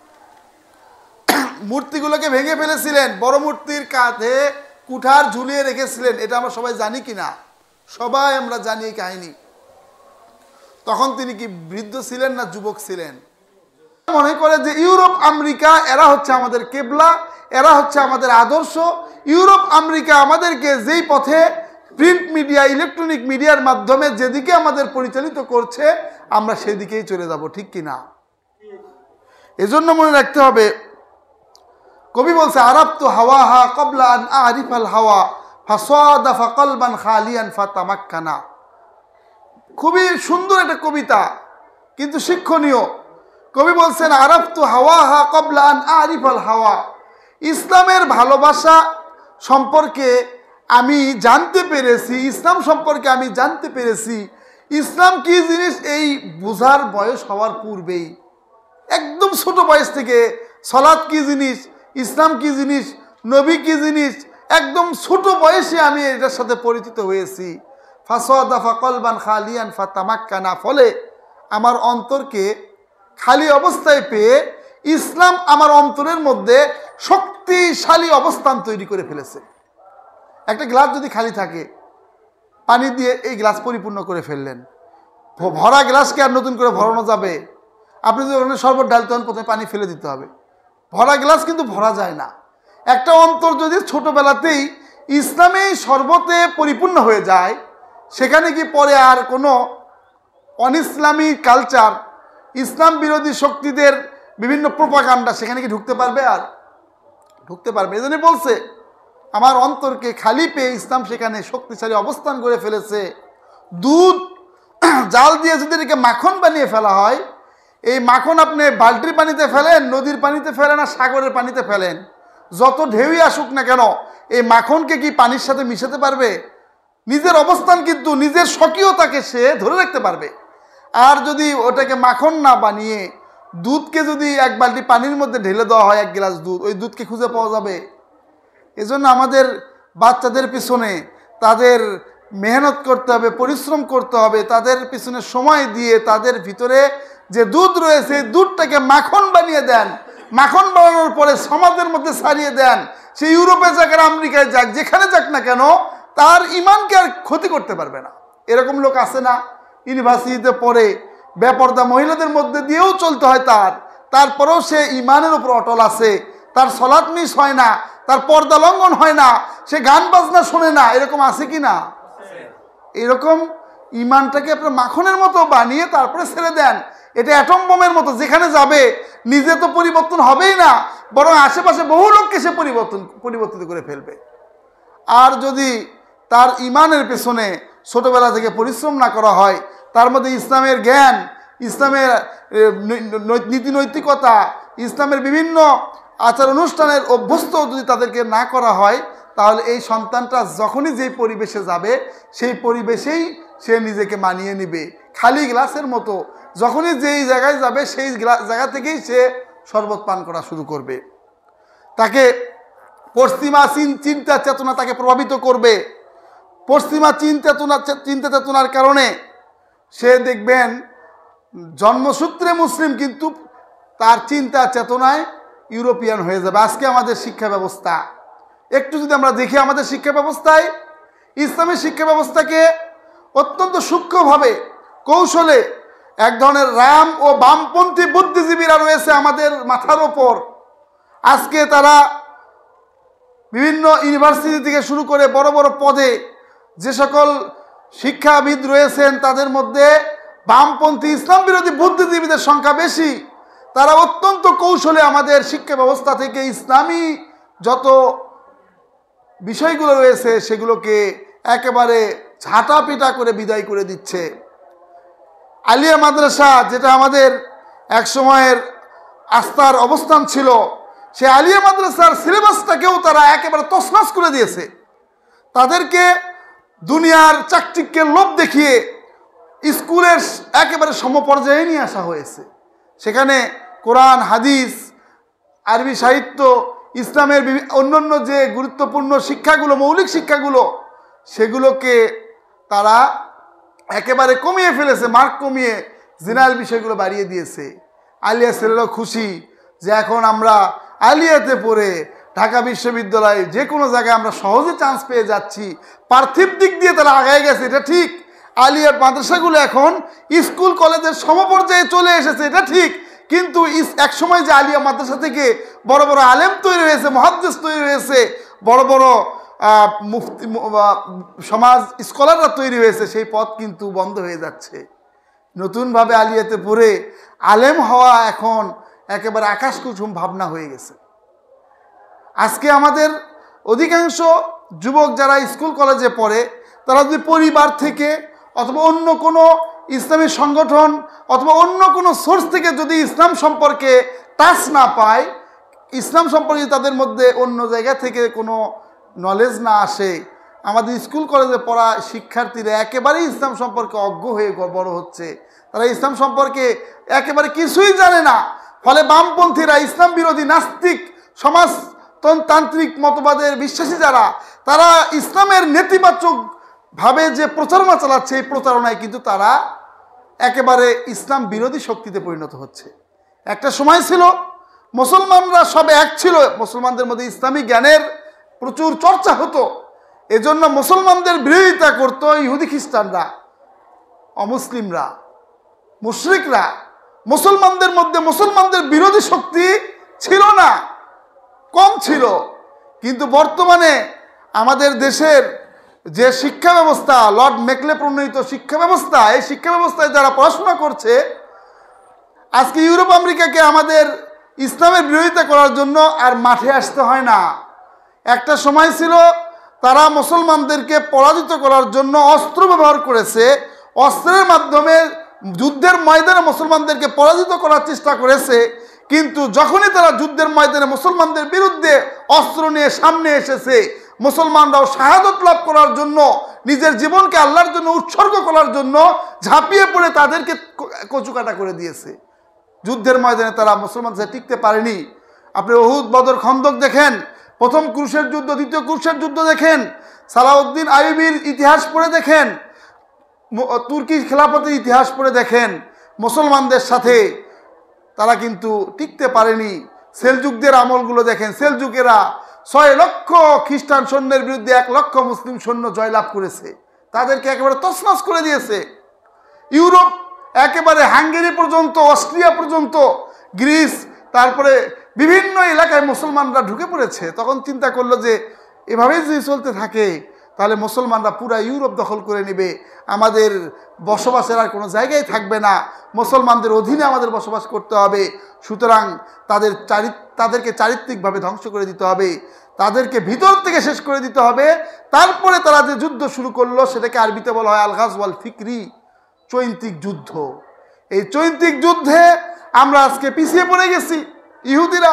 মূর্তিগুলোকে ভেঙে ফেলেছিলেন, বড় মূর্তির কাঁধে কুঠার ঝুলিয়ে রেখেছিলেন। এটা আমরা সবাই জানি কিনা? সবাই আমরা জানি এই কাহিনী। তখন তিনি কি বৃদ্ধ ছিলেন না যুবক ছিলেন? মনে করে যে ইউরোপ আমেরিকা এরা হচ্ছে আমাদের কেবলা, এরা হচ্ছে আমাদের আদর্শ। ইউরোপ আমেরিকা আমাদেরকে যেই পথে প্রিন্ট মিডিয়া, ইলেকট্রনিক মিডিয়ার মাধ্যমে যেদিকে আমাদের পরিচালিত করছে, আমরা সেদিকেই চলে যাব, ঠিক কিনা? এজন্য মনে রাখতে হবে, কবি বলছে আরাফতু হাওয়াহা ক্বাবলা আন আরিফাল হাওয়া ফাসাদাফা কলবান খালিয়ান ফাতামাক্কানা। খুবই সুন্দর একটা কবিতা, কিন্তু শিক্ষণীয়। কবি বলছেন আরাফতু হাওয়াহা ক্বাবলা আন আরিফাল হাওয়া। ইসলামের ভালোবাসা সম্পর্কে আমি জানতে পেরেছি, ইসলাম সম্পর্কে আমি জানতে পেরেছি ইসলাম কি জিনিস এই বোঝার বয়স হওয়ার পূর্বেই। একদম ছোট বয়স থেকে সালাত কি জিনিস, ইসলাম কি জিনিস, নবী কি জিনিস, একদম ছোট বয়সে আমি এটার সাথে পরিচিত হয়েছি। ফাসাদাফা কলবান খালিয়ান ফাতামাক্কানা। ফলে আমার অন্তরকে খালি অবস্থায় পেয়ে ইসলাম আমার অন্তরের মধ্যে শক্তিশালী অবস্থান তৈরি করে ফেলেছে। একটা গ্লাস যদি খালি থাকে, পানি দিয়ে এই গ্লাস পরিপূর্ণ করে ফেললেন। ভরা গ্লাসকে আর নতুন করে ভরানো যাবে? আপনি যদি ওখানে শরবত ঢালতে হন, প্রথমে পানি ফেলে দিতে হবে। ভরা গ্লাস কিন্তু ভরা যায় না। একটা অন্তর যদি ছোটবেলাতেই ইসলামেই শরবতে পরিপূর্ণ হয়ে যায়, সেখানে কি পরে আর কোনো অনইসলামী কালচার, ইসলাম বিরোধী শক্তিদের বিভিন্ন প্রোপাগান্ডা সেখানে কি ঢুকতে পারবে? আর ঢুকতে পারবে। এই জন্য বলছে আমার অন্তরকে খালি পেয়ে ইসলাম সেখানে শক্তিশালী অবস্থান করে ফেলেছে। দুধ জাল দিয়ে যদি এটাকে মাখন বানিয়ে ফেলা হয়, এই মাখন আপনি বালতির পানিতে ফেলেন, নদীর পানিতে ফেলেন, আর সাগরের পানিতে ফেলেন, যত ঢেউই আসুক না কেন এই মাখনকে কি পানির সাথে মিশাতে পারবে? নিজের অবস্থান কিন্তু নিজের স্বকীয়তাকে সে ধরে রাখতে পারবে। আর যদি ওটাকে মাখন না বানিয়ে দুধকে যদি এক বালতি পানির মধ্যে ঢেলে দেওয়া হয়, এক গ্লাস দুধ, ওই দুধকে খুঁজে পাওয়া যাবে? এজন্য আমাদের বাচ্চাদের পিছনে তাদের মেহনত করতে হবে, পরিশ্রম করতে হবে, তাদের পিছনে সময় দিয়ে তাদের ভিতরে যে দুধ রয়েছে দুধটাকে মাখন বানিয়ে দেন। মাখন বানানোর পরে সমাজের মধ্যে ছাড়িয়ে দেন। সে ইউরোপে যাক আর আমেরিকায় যাক, যেখানে যাক না কেন, তার ইমানকে আর ক্ষতি করতে পারবে না। এরকম লোক আছে না, ইউনিভার্সিটিতে পড়ে বেপর্দা মহিলাদের মধ্যে দিয়েও চলতে হয় তারপরেও সে ইমানের উপর অটল আছে, তার সলাত মিস হয় না, তার পর্দা লঙ্ঘন হয় না, সে গান বাজনা শোনে না। এরকম আছে কি না? এরকম ইমানটাকে আপনার মাখনের মতো বানিয়ে তারপরে ছেড়ে দেন। এটা অ্যাটম বোমের মতো, যেখানে যাবে নিজে তো পরিবর্তন হবেই না, বরং আশেপাশে বহু লোককে সে পরিবর্তিত করে ফেলবে। আর যদি তার ইমানের পেছনে ছোটবেলা থেকে পরিশ্রম না করা হয়, তার মধ্যে ইসলামের জ্ঞান, ইসলামের নীতি নৈতিকতা, ইসলামের বিভিন্ন আচার অনুষ্ঠানের অভ্যস্ত যদি তাদেরকে না করা হয়, তাহলে এই সন্তানটা যখনই যেই পরিবেশে যাবে সেই পরিবেশেই সে নিজেকে মানিয়ে নেবে। খালি গ্লাসের মতো যখনই যেই জায়গায় যাবে সেই জায়গা থেকেই সে শরবত পান করা শুরু করবে। তাকে পশ্চিমা চিন্তা চেতনা তাকে প্রভাবিত করবে। পশ্চিমা চিন্তা চেতনার কারণে সে দেখবেন জন্মসূত্রে মুসলিম, কিন্তু তার চিন্তা চেতনায় ইউরোপিয়ান হয়ে যাবে। আজকে আমাদের শিক্ষা ব্যবস্থা একটু যদি আমরা দেখি, আমাদের শিক্ষা ব্যবস্থায় ইসলামী শিক্ষা ব্যবস্থাকে অত্যন্ত সূক্ষ্মভাবে কৌশলে এক ধরনের রাম ও বামপন্থী বুদ্ধিজীবীরা রয়েছে আমাদের মাথার ওপর। আজকে তারা বিভিন্ন ইউনিভার্সিটি থেকে শুরু করে বড় বড় পদে যে সকল শিক্ষাবিদ রয়েছেন, তাদের মধ্যে বামপন্থী ইসলাম বিরোধী বুদ্ধিজীবীদের সংখ্যা বেশি। তারা অত্যন্ত কৌশলে আমাদের শিক্ষা ব্যবস্থা থেকে ইসলামী যত বিষয়গুলো রয়েছে সেগুলোকে একেবারে ঝাঁটাপিটা করে বিদায় করে দিচ্ছে। আলিয়া মাদ্রাসা, যেটা আমাদের এক সময়ের আস্থার অবস্থান ছিল, সে আলিয়া মাদ্রাসার সিলেবাসটাকেও তারা একেবারে তছনছ করে দিয়েছে। তাদেরকে দুনিয়ার চাকচিক্যের লোভ দেখিয়ে স্কুলের একেবারে সমপর্যায়ে নিয়ে আসা হয়েছে। সেখানে কোরআন, হাদিস, আরবি সাহিত্য, ইসলামের অন্যান্য যে গুরুত্বপূর্ণ শিক্ষাগুলো, মৌলিক শিক্ষাগুলো, সেগুলোকে তারা একেবারে কমিয়ে ফেলেছে, মার্ক কমিয়ে জিনার বিষয়গুলো বাড়িয়ে দিয়েছে। আলিয়া ছেলেরাও খুশি যে এখন আমরা আলিয়াতে পড়ে ঢাকা বিশ্ববিদ্যালয়ে যে কোনো জায়গায় আমরা সহজে চান্স পেয়ে যাচ্ছি। পার্থিব দিক দিয়ে তারা আগায় গেছে, এটা ঠিক। আলিয়ার মাদ্রাসাগুলো এখন স্কুল কলেজের সমপর্যায়ে চলে এসেছে, এটা ঠিক। কিন্তু একসময় যে আলিয়া মাদ্রাসা থেকে বড় বড় আলেম তৈরি হয়েছে, মুহাদ্দিস তৈরি হয়েছে, বড় বড় মুফতি সমাজ স্কলাররা তৈরি হয়েছে, সেই পথ কিন্তু বন্ধ হয়ে যাচ্ছে। নতুনভাবে আলিয়াতে পড়ে আলেম হওয়া এখন একেবারে আকাশকুসুম ভাবনা হয়ে গেছে। আজকে আমাদের অধিকাংশ যুবক যারা স্কুল কলেজে পড়ে, তারা যদি পরিবার থেকে অথবা অন্য কোনো ইসলামী সংগঠন অথবা অন্য কোনো সোর্স থেকে যদি ইসলাম সম্পর্কে টাচ না পায়, ইসলাম সম্পর্কে তাদের মধ্যে অন্য জায়গা থেকে কোনো নলেজ না আসে, আমাদের স্কুল কলেজে পড়া শিক্ষার্থীরা একেবারেই ইসলাম সম্পর্কে অজ্ঞ হয়ে বড় হচ্ছে। তারা ইসলাম সম্পর্কে একেবারে কিছুই জানে না। ফলে বামপন্থীরা, ইসলাম বিরোধী নাস্তিক সমাজতান্ত্রিক মতবাদের বিশ্বাসী যারা, তারা ইসলামের নেতিবাচকভাবে যে প্রচারণা চালাচ্ছে, এই প্রচারণায় কিন্তু তারা একেবারে ইসলাম বিরোধী শক্তিতে পরিণত হচ্ছে। একটা সময় ছিল মুসলমানরা সব এক ছিল, মুসলমানদের মধ্যে ইসলামী জ্ঞানের প্রচুর চর্চা হতো, এজন্য মুসলমানদের বিরোধিতা করত ইহুদি খ্রিস্টানরা, অমুসলিমরা, মুশরিকরা। মুসলমানদের মধ্যে মুসলমানদের বিরোধী শক্তি ছিল না, কম ছিল। কিন্তু বর্তমানে আমাদের দেশের যে শিক্ষা ব্যবস্থা, লর্ড মেকলে প্রণীত শিক্ষা ব্যবস্থা, এই শিক্ষা ব্যবস্থায় যারা পড়াশোনা করছে, আজকে ইউরোপ আমেরিকাকে আমাদের ইসলামের বিরোধিতা করার জন্য আর মাঠে আসতে হয় না। একটা সময় ছিল তারা মুসলমানদেরকে পরাজিত করার জন্য অস্ত্র ব্যবহার করেছে, অস্ত্রের মাধ্যমে যুদ্ধের ময়দানে মুসলমানদেরকে পরাজিত করার চেষ্টা করেছে। কিন্তু যখনই তারা যুদ্ধের ময়দানে মুসলমানদের বিরুদ্ধে অস্ত্র নিয়ে সামনে এসেছে, মুসলমানরাও শাহাদত লাভ করার জন্য, নিজের জীবনকে আল্লাহর জন্য উৎসর্গ করার জন্য ঝাঁপিয়ে পড়ে তাদেরকে কচুকাটা করে দিয়েছে। যুদ্ধের ময়দানে তারা মুসলমানদের টিকতে পারেনি। আপনি উহুদ, বদর, খন্দক দেখেন, প্রথম ক্রুশের যুদ্ধ, দ্বিতীয় ক্রুশের যুদ্ধ দেখেন, সালাউদ্দিন আইয়ুবীর ইতিহাস পড়ে দেখেন, তুর্কি খেলাফতের ইতিহাস পড়ে দেখেন, মুসলমানদের সাথে তারা কিন্তু টিকতে পারেনি। সেলজুকদের আমলগুলো দেখেন, সেলজুকেরা 6 লক্ষ খ্রিস্টান সৈন্যের বিরুদ্ধে 1 লক্ষ মুসলিম সৈন্য জয়লাভ করেছে, তাদেরকে একেবারে তছনছ করে দিয়েছে। ইউরোপ একেবারে হাঙ্গেরি পর্যন্ত, অস্ট্রিয়া পর্যন্ত, গ্রিস, তারপরে বিভিন্ন এলাকায় মুসলমানরা ঢুকে পড়েছে। তখন চিন্তা করলো যে এভাবেই যদি চলতে থাকে তাহলে মুসলমানরা পুরা ইউরোপ দখল করে নেবে, আমাদের বসবাসের আর কোনো জায়গায় থাকবে না, মুসলমানদের অধীনে আমাদের বসবাস করতে হবে। সুতরাং তাদেরকে চারিত্রিকভাবে ধ্বংস করে দিতে হবে, তাদেরকে ভিতর থেকে শেষ করে দিতে হবে। তারপরে তারা যে যুদ্ধ শুরু করলো, সেটাকে আরবিতে বলা হয় আল গাজওয়াল ফিকরি, চৈন্তিক যুদ্ধ। এই চৈন্তিক যুদ্ধে আমরা আজকে পিছিয়ে পড়ে গেছি। ইহুদিরা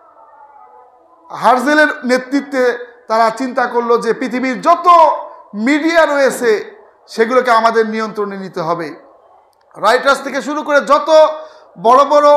হার্জেলের নেতৃত্বে তারা চিন্তা করলো যে পৃথিবীর যত মিডিয়া রয়েছে সেগুলোকে আমাদের নিয়ন্ত্রণে নিতে হবে। রয়টার্স থেকে শুরু করে যত বড় বড়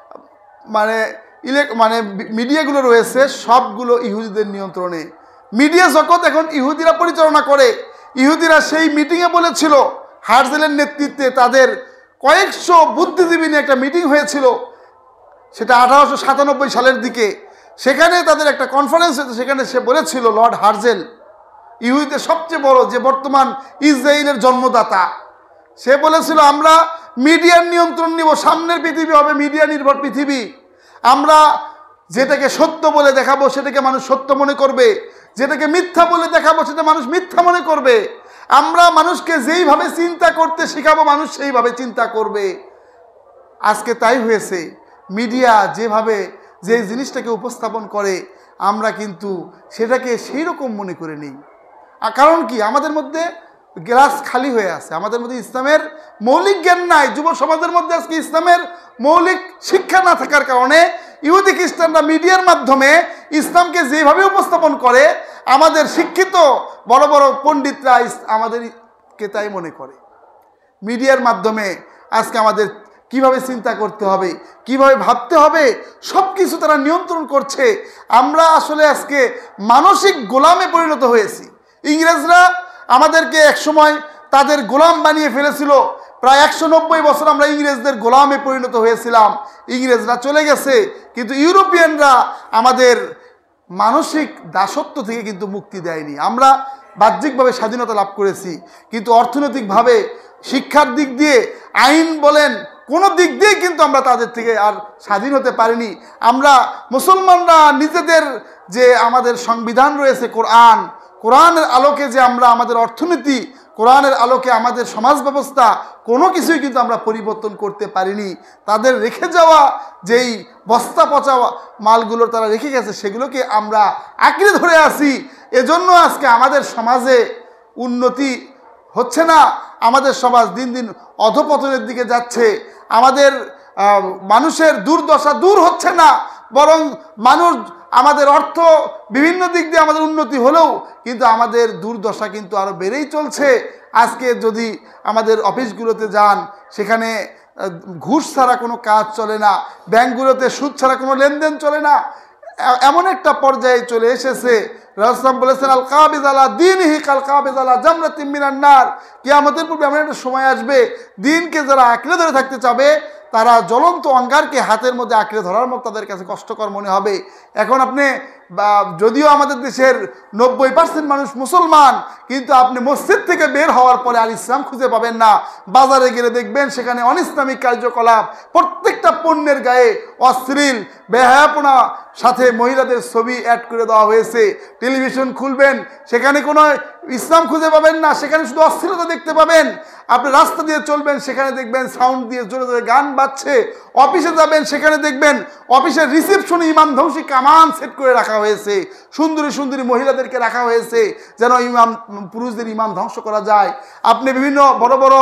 মিডিয়াগুলো রয়েছে সবগুলো ইহুদিদের নিয়ন্ত্রণে। মিডিয়া জগৎ এখন ইহুদিরা পরিচালনা করে। ইহুদিরা সেই মিটিংয়ে বলেছিল, হার্জেলের নেতৃত্বে তাদের কয়েকশো বুদ্ধিজীবী নিয়ে একটা মিটিং হয়েছিল, সেটা 1897 সালের দিকে। সেখানে তাদের একটা কনফারেন্স হয়েছে, সেখানে সে বলেছিল, লর্ড হার্জেল, ইহুদিদের সবচেয়ে বড়, যে বর্তমান ইসরায়েলের জন্মদাতা, সে বলেছিল আমরা মিডিয়ার নিয়ন্ত্রণ নিব, সামনের পৃথিবী হবে মিডিয়া নির্ভর পৃথিবী। আমরা যেটাকে সত্য বলে দেখাবো সেটাকে মানুষ সত্য মনে করবে, যেটাকে মিথ্যা বলে দেখাবো সেটা মানুষ মিথ্যা মনে করবে। আমরা মানুষকে যেইভাবে চিন্তা করতে শেখাবো মানুষ সেইভাবে চিন্তা করবে। আজকে তাই হয়েছে। মিডিয়া যেভাবে যে জিনিসটাকে উপস্থাপন করে আমরা কিন্তু সেটাকে সেই রকম মনে করে নিই। কারণ কি, আমাদের মধ্যে গ্লাস খালি হয়ে আছে, আমাদের মধ্যে ইসলামের মৌলিক জ্ঞান নাই। যুব সমাজের মধ্যে আজকে ইসলামের মৌলিক শিক্ষা না থাকার কারণে ইহুদি খ্রিস্টানরা মিডিয়ার মাধ্যমে ইসলামকে যেভাবে উপস্থাপন করে, আমাদের শিক্ষিত বড় বড় পণ্ডিতরা আমাদেরকে তাই মনে করে। মিডিয়ার মাধ্যমে আজকে আমাদের কিভাবে চিন্তা করতে হবে, কিভাবে ভাবতে হবে, সব কিছু তারা নিয়ন্ত্রণ করছে। আমরা আসলে আজকে মানসিক গোলামে পরিণত হয়েছি। ইংরেজরা আমাদেরকে একসময় তাদের গোলাম বানিয়ে ফেলেছিল। প্রায় 190 বছর আমরা ইংরেজদের গোলামে পরিণত হয়েছিলাম। ইংরেজরা চলে গেছে, কিন্তু ইউরোপিয়ানরা আমাদের মানসিক দাসত্ব থেকে কিন্তু মুক্তি দেয়নি। আমরা বাহ্যিকভাবে স্বাধীনতা লাভ করেছি, কিন্তু অর্থনৈতিকভাবে, শিক্ষার দিক দিয়ে, আইন বলেন, কোনো দিক দিয়ে কিন্তু আমরা তাদের থেকে আর স্বাধীন হতে পারিনি। আমরা মুসলমানরা নিজেদের যে আমাদের সংবিধান রয়েছে কোরআন, কোরআনের আলোকে যে আমরা আমাদের অর্থনীতি, কোরআনের আলোকে আমাদের সমাজ ব্যবস্থা, কোনো কিছুই কিন্তু আমরা পরিবর্তন করতে পারিনি। তাদের রেখে যাওয়া যেই বস্তা পচা মালগুলো তারা রেখে গেছে, সেগুলোকে আমরা আঁকড়ে ধরে আছি। এজন্য আজকে আমাদের সমাজে উন্নতি হচ্ছে না, আমাদের সমাজ দিন দিন অধপতনের দিকে যাচ্ছে। আমাদের মানুষের দুর্দশা দূর হচ্ছে না, বরং মানুষ, আমাদের অর্থ বিভিন্ন দিক দিয়ে আমাদের উন্নতি হলেও কিন্তু আমাদের দুর্দশা কিন্তু আরও বেড়েই চলছে। আজকে যদি আমাদের অফিসগুলোতে যান, সেখানে ঘুষ ছাড়া কোনো কাজ চলে না, ব্যাংকগুলোতে সুদ ছাড়া কোনো লেনদেন চলে না। এমন একটা পর্যায়ে চলে এসেছে, রাসূল বলেছেন, আল কাবিজ আলা দীনিহি কাল কাবিজ আলা জামরাতিন মিনান নার। কিয়ামতের পূর্বে এমন একটা সময় আসবে, দিনকে যারা আঁকড়ে ধরে থাকতে চাবে, তারা জ্বলন্ত অঙ্গারকে হাতের মধ্যে আঁকড়ে ধরার মতো তাদের কাছে কষ্টকর মনে হবে। এখন আপনি যদিও আমাদের দেশের 90% মানুষ মুসলমান, কিন্তু আপনি মসজিদ থেকে বের হওয়ার পরে আর ইসলাম খুঁজে পাবেন না। বাজারে গেলে দেখবেন সেখানে অনিসলামিক কার্যকলাপ, প্রত্যেকটা পণ্যের গায়ে অশ্লীল বেহায়াপনা সাথে মহিলাদের ছবি অ্যাড করে দেওয়া হয়েছে। টেলিভিশন খুলবেন, সেখানে কোনো ইসলাম খুঁজে পাবেন না, সেখানে শুধু অশ্লীলতা দেখতে পাবেন। আপনি রাস্তা দিয়ে চলবেন, সেখানে দেখবেন সাউন্ড দিয়ে জোরে জোরে গান বাজছে। অফিসে যাবেন, সেখানে দেখবেন অফিসের রিসেপশনে ইমাম ধ্বংসী কামান সেট করে রাখা হয়েছে, সুন্দরী সুন্দরী মহিলাদেরকে রাখা হয়েছে যেন পুরুষদের ইমাম ধ্বংস করা যায়। আপনি বিভিন্ন বড় বড়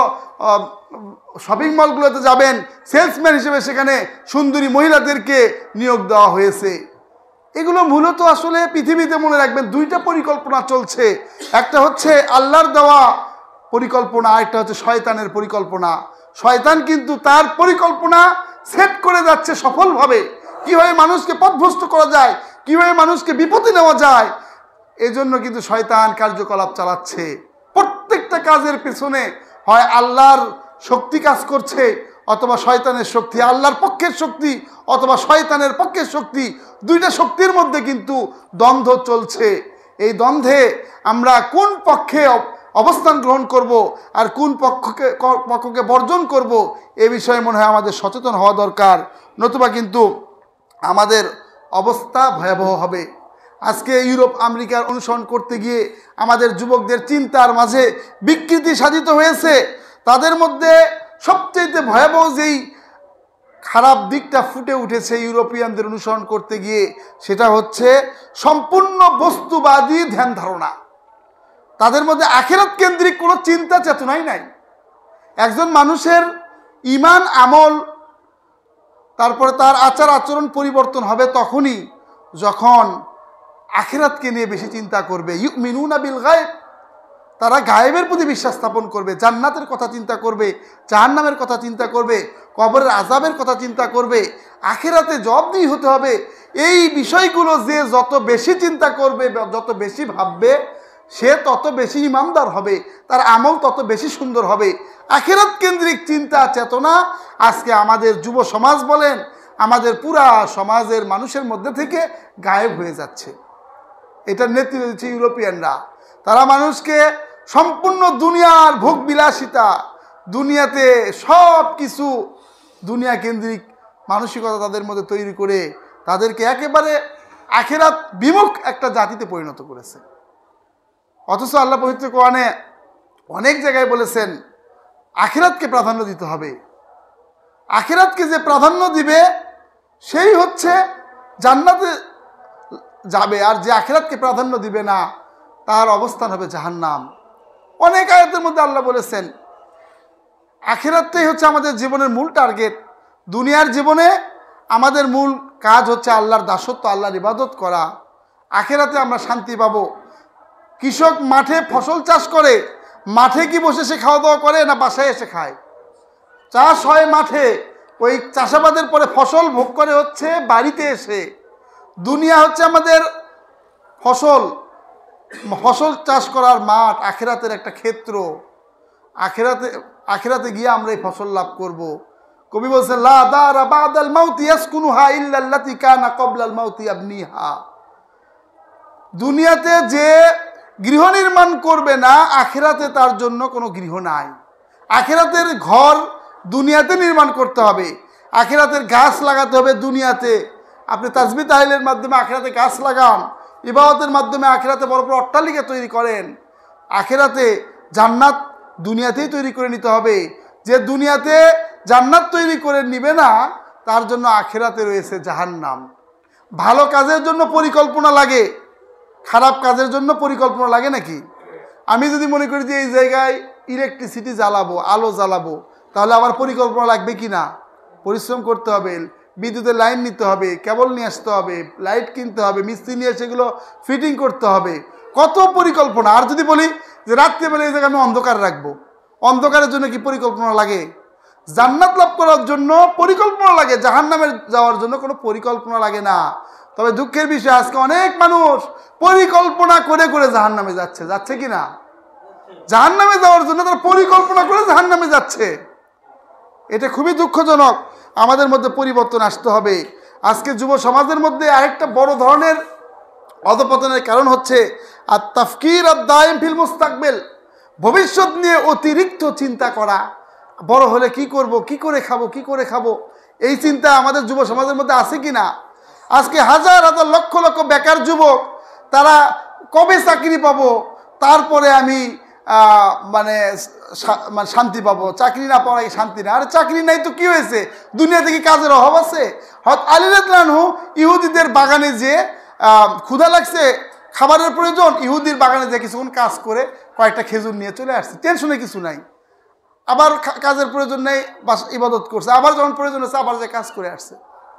শপিং মলগুলোতে যাবেন, সেলসম্যান হিসেবে সেখানে সুন্দরী মহিলাদেরকে নিয়োগ দেওয়া হয়েছে। এগুলো মূলত আসলে পৃথিবীতে মনে রাখবেন দুইটা পরিকল্পনা চলছে। একটা হচ্ছে আল্লাহর দেওয়া পরিকল্পনা, আরেকটা হচ্ছে শয়তানের পরিকল্পনা। শয়তান কিন্তু তার পরিকল্পনা সেট করে যাচ্ছে সফলভাবে, কিভাবে মানুষকে পথভ্রষ্ট করা যায়, কিভাবে মানুষকে বিপদে নেওয়া যায়, এজন্য কিন্তু শয়তান কার্যকলাপ চালাচ্ছে। প্রত্যেকটা কাজের পেছনে হয় আল্লাহর শক্তি কাজ করছে, অথবা শয়তানের শক্তি, আল্লাহর পক্ষের শক্তি অথবা শয়তানের পক্ষের শক্তি। দুইটা শক্তির মধ্যে কিন্তু দ্বন্দ্ব চলছে। এই দ্বন্দ্বে আমরা কোন পক্ষে অবস্থান গ্রহণ করব আর কোন পক্ষকে বর্জন করব, এ বিষয়ে মনে হয় আমাদের সচেতন হওয়া দরকার, নতুবা কিন্তু আমাদের অবস্থা ভয়াবহ হবে। আজকে ইউরোপ আমেরিকার অনুসরণ করতে গিয়ে আমাদের যুবকদের চিন্তার মাঝে বিকৃতি সাধিত হয়েছে। তাদের মধ্যে সবচেয়ে ভয়াবহ যেই খারাপ দিকটা ফুটে উঠেছে ইউরোপিয়ানদের অনুসরণ করতে গিয়ে, সেটা হচ্ছে সম্পূর্ণ বস্তুবাদী ধ্যান ধারণা। তাদের মধ্যে আখিরাত কেন্দ্রিক কোনো চিন্তা চেতনাই নাই। একজন মানুষের ঈমান আমল, তারপরে তার আচার আচরণ পরিবর্তন হবে তখনই যখন আখিরাতকে নিয়ে বেশি চিন্তা করবে। ইউমিনুনা বিল গায়ব, তারা গায়েবের প্রতি বিশ্বাস স্থাপন করবে, জান্নাতের কথা চিন্তা করবে, জাহান্নামের কথা চিন্তা করবে, কবরের আযাবের কথা চিন্তা করবে, আখিরাতে জবাবদিহি হতে হবে। এই বিষয়গুলো যে যত বেশি চিন্তা করবে, যত বেশি ভাববে, সে তত বেশি ইমানদার হবে, তার আমল তত বেশি সুন্দর হবে। আখিরাত কেন্দ্রিক চিন্তা চেতনা আজকে আমাদের যুব সমাজ বলেন, আমাদের পুরা সমাজের মানুষের মধ্যে থেকে গায়েব হয়ে যাচ্ছে। এটার নেতৃত্ব দিচ্ছে ইউরোপিয়ানরা। তারা মানুষকে সম্পূর্ণ দুনিয়ার ভোগ বিলাসিতা, দুনিয়াতে সব কিছু দুনিয়া কেন্দ্রিক মানসিকতা তাদের মধ্যে তৈরি করে তাদেরকে একেবারে আখিরাত বিমুখ একটা জাতিতে পরিণত করেছে। অথচ আল্লাহ পবিত্র কোরআনে অনেক জায়গায় বলেছেন আখিরাতকে প্রাধান্য দিতে হবে। আখিরাতকে যে প্রাধান্য দিবে সেই হচ্ছে জান্নাতে যাবে, আর যে আখিরাতকে প্রাধান্য দিবে না তার অবস্থান হবে জাহান্নাম। অনেক আয়াতের মধ্যে আল্লাহ বলেছেন আখিরাতটাই হচ্ছে আমাদের জীবনের মূল টার্গেট। দুনিয়ার জীবনে আমাদের মূল কাজ হচ্ছে আল্লাহর দাসত্ব, আল্লাহর ইবাদত করা। আখিরাতে আমরা শান্তি পাবো। কৃষক মাঠে ফসল চাষ করে, মাঠে কি বসে সে খাওয়া দাওয়া করে না বাসায় এসে খায়? চাষ হয় মাঠে, ওই চাষাবাদের পরে ফসল ভোগ করে হচ্ছে বাড়িতে এসে। দুনিয়া হচ্ছে আমাদের ফসল চাষ করার মাঠ, আখিরাতের একটা ক্ষেত্র। আখিরাতে আখিরাতে গিয়ে আমরা এই ফসল লাভ করব। কবি বলছেন লা দারা বাদাল মাউতি ইয়াসকুনুহা ইল্লা আল্লাতী কানা ক্বাবলাল মাউতি ইয়াবনিহা। দুনিয়াতে যে গৃহ নির্মাণ করবে না, আখিরাতে তার জন্য কোনো গৃহ নাই। আখিরাতের ঘর দুনিয়াতে নির্মাণ করতে হবে, আখিরাতের গাছ লাগাতে হবে দুনিয়াতে। আপনি তাসবিহ তাহলিলের মাধ্যমে আখিরাতে গাছ লাগান, ইবাদতের মাধ্যমে আখিরাতে বড় বড় অট্টালিকা তৈরি করেন। আখিরাতে জান্নাত দুনিয়াতেই তৈরি করে নিতে হবে। যে দুনিয়াতে জান্নাত তৈরি করে নিবে না, তার জন্য আখিরাতে রয়েছে জাহান্নাম। ভালো কাজের জন্য পরিকল্পনা লাগে, খারাপ কাজের জন্য পরিকল্পনা লাগে নাকি? আমি যদি মনে করি যে এই জায়গায় ইলেকট্রিসিটি জ্বালাবো, আলো জ্বালাবো, তাহলে আমার পরিকল্পনা লাগবে কি না? পরিশ্রম করতে হবে, বিদ্যুতের লাইন নিতে হবে, কেবল নিয়ে আসতে হবে, লাইট কিনতে হবে, মিস্ত্রি নিয়ে সেগুলো ফিটিং করতে হবে, কত পরিকল্পনা। আর যদি বলি যে রাত্রিবেলা এই জায়গায় আমি অন্ধকার রাখবো, অন্ধকারের জন্য কি পরিকল্পনা লাগে? জান্নাত লাভ করার জন্য পরিকল্পনা লাগে, জাহান্নামে যাওয়ার জন্য কোনো পরিকল্পনা লাগে না। তবে দুঃখের বিষয় আজকে অনেক মানুষ পরিকল্পনা করে করে জাহান্নামে যাচ্ছে কি না? জাহান্নামে যাওয়ার জন্য তারা পরিকল্পনা করে জাহান্নামে যাচ্ছে। এটা খুবই দুঃখজনক। আমাদের মধ্যে পরিবর্তন আসতে হবে। আজকে যুব সমাজের মধ্যে আরেকটা বড় ধরনের অধপতনের কারণ হচ্ছে আর তাফকির আর দায়েম ফিল মুস্তাকবিল, ভবিষ্যৎ নিয়ে অতিরিক্ত চিন্তা করা। বড় হলে কি করব, কি করে খাবো, এই চিন্তা আমাদের যুব সমাজের মধ্যে আছে কি না? আজকে হাজার হাজার লক্ষ লক্ষ বেকার যুবক, তারা কবে চাকরি পাবো, তারপরে আমি মানে শান্তি পাবো, চাকরি না পাওয়ার শান্তি না। আরে চাকরি নাই তো কি হয়েছে? দুনিয়া থেকে কাজের অভাব আছে? হয়তো আলী রাদিয়াল্লাহু আনহু ইহুদিদের বাগানে যে ক্ষুধা লাগছে, খাবারের প্রয়োজন, ইহুদির বাগানে যে কিছুক্ষণ কাজ করে কয়েকটা খেজুর নিয়ে চলে আসছে, টেনশনে কিছু নাই। আবার কাজের প্রয়োজন নেই, বাস ইবাদত করছে, আবার যখন প্রয়োজন হচ্ছে আবার যে কাজ করে আসছে।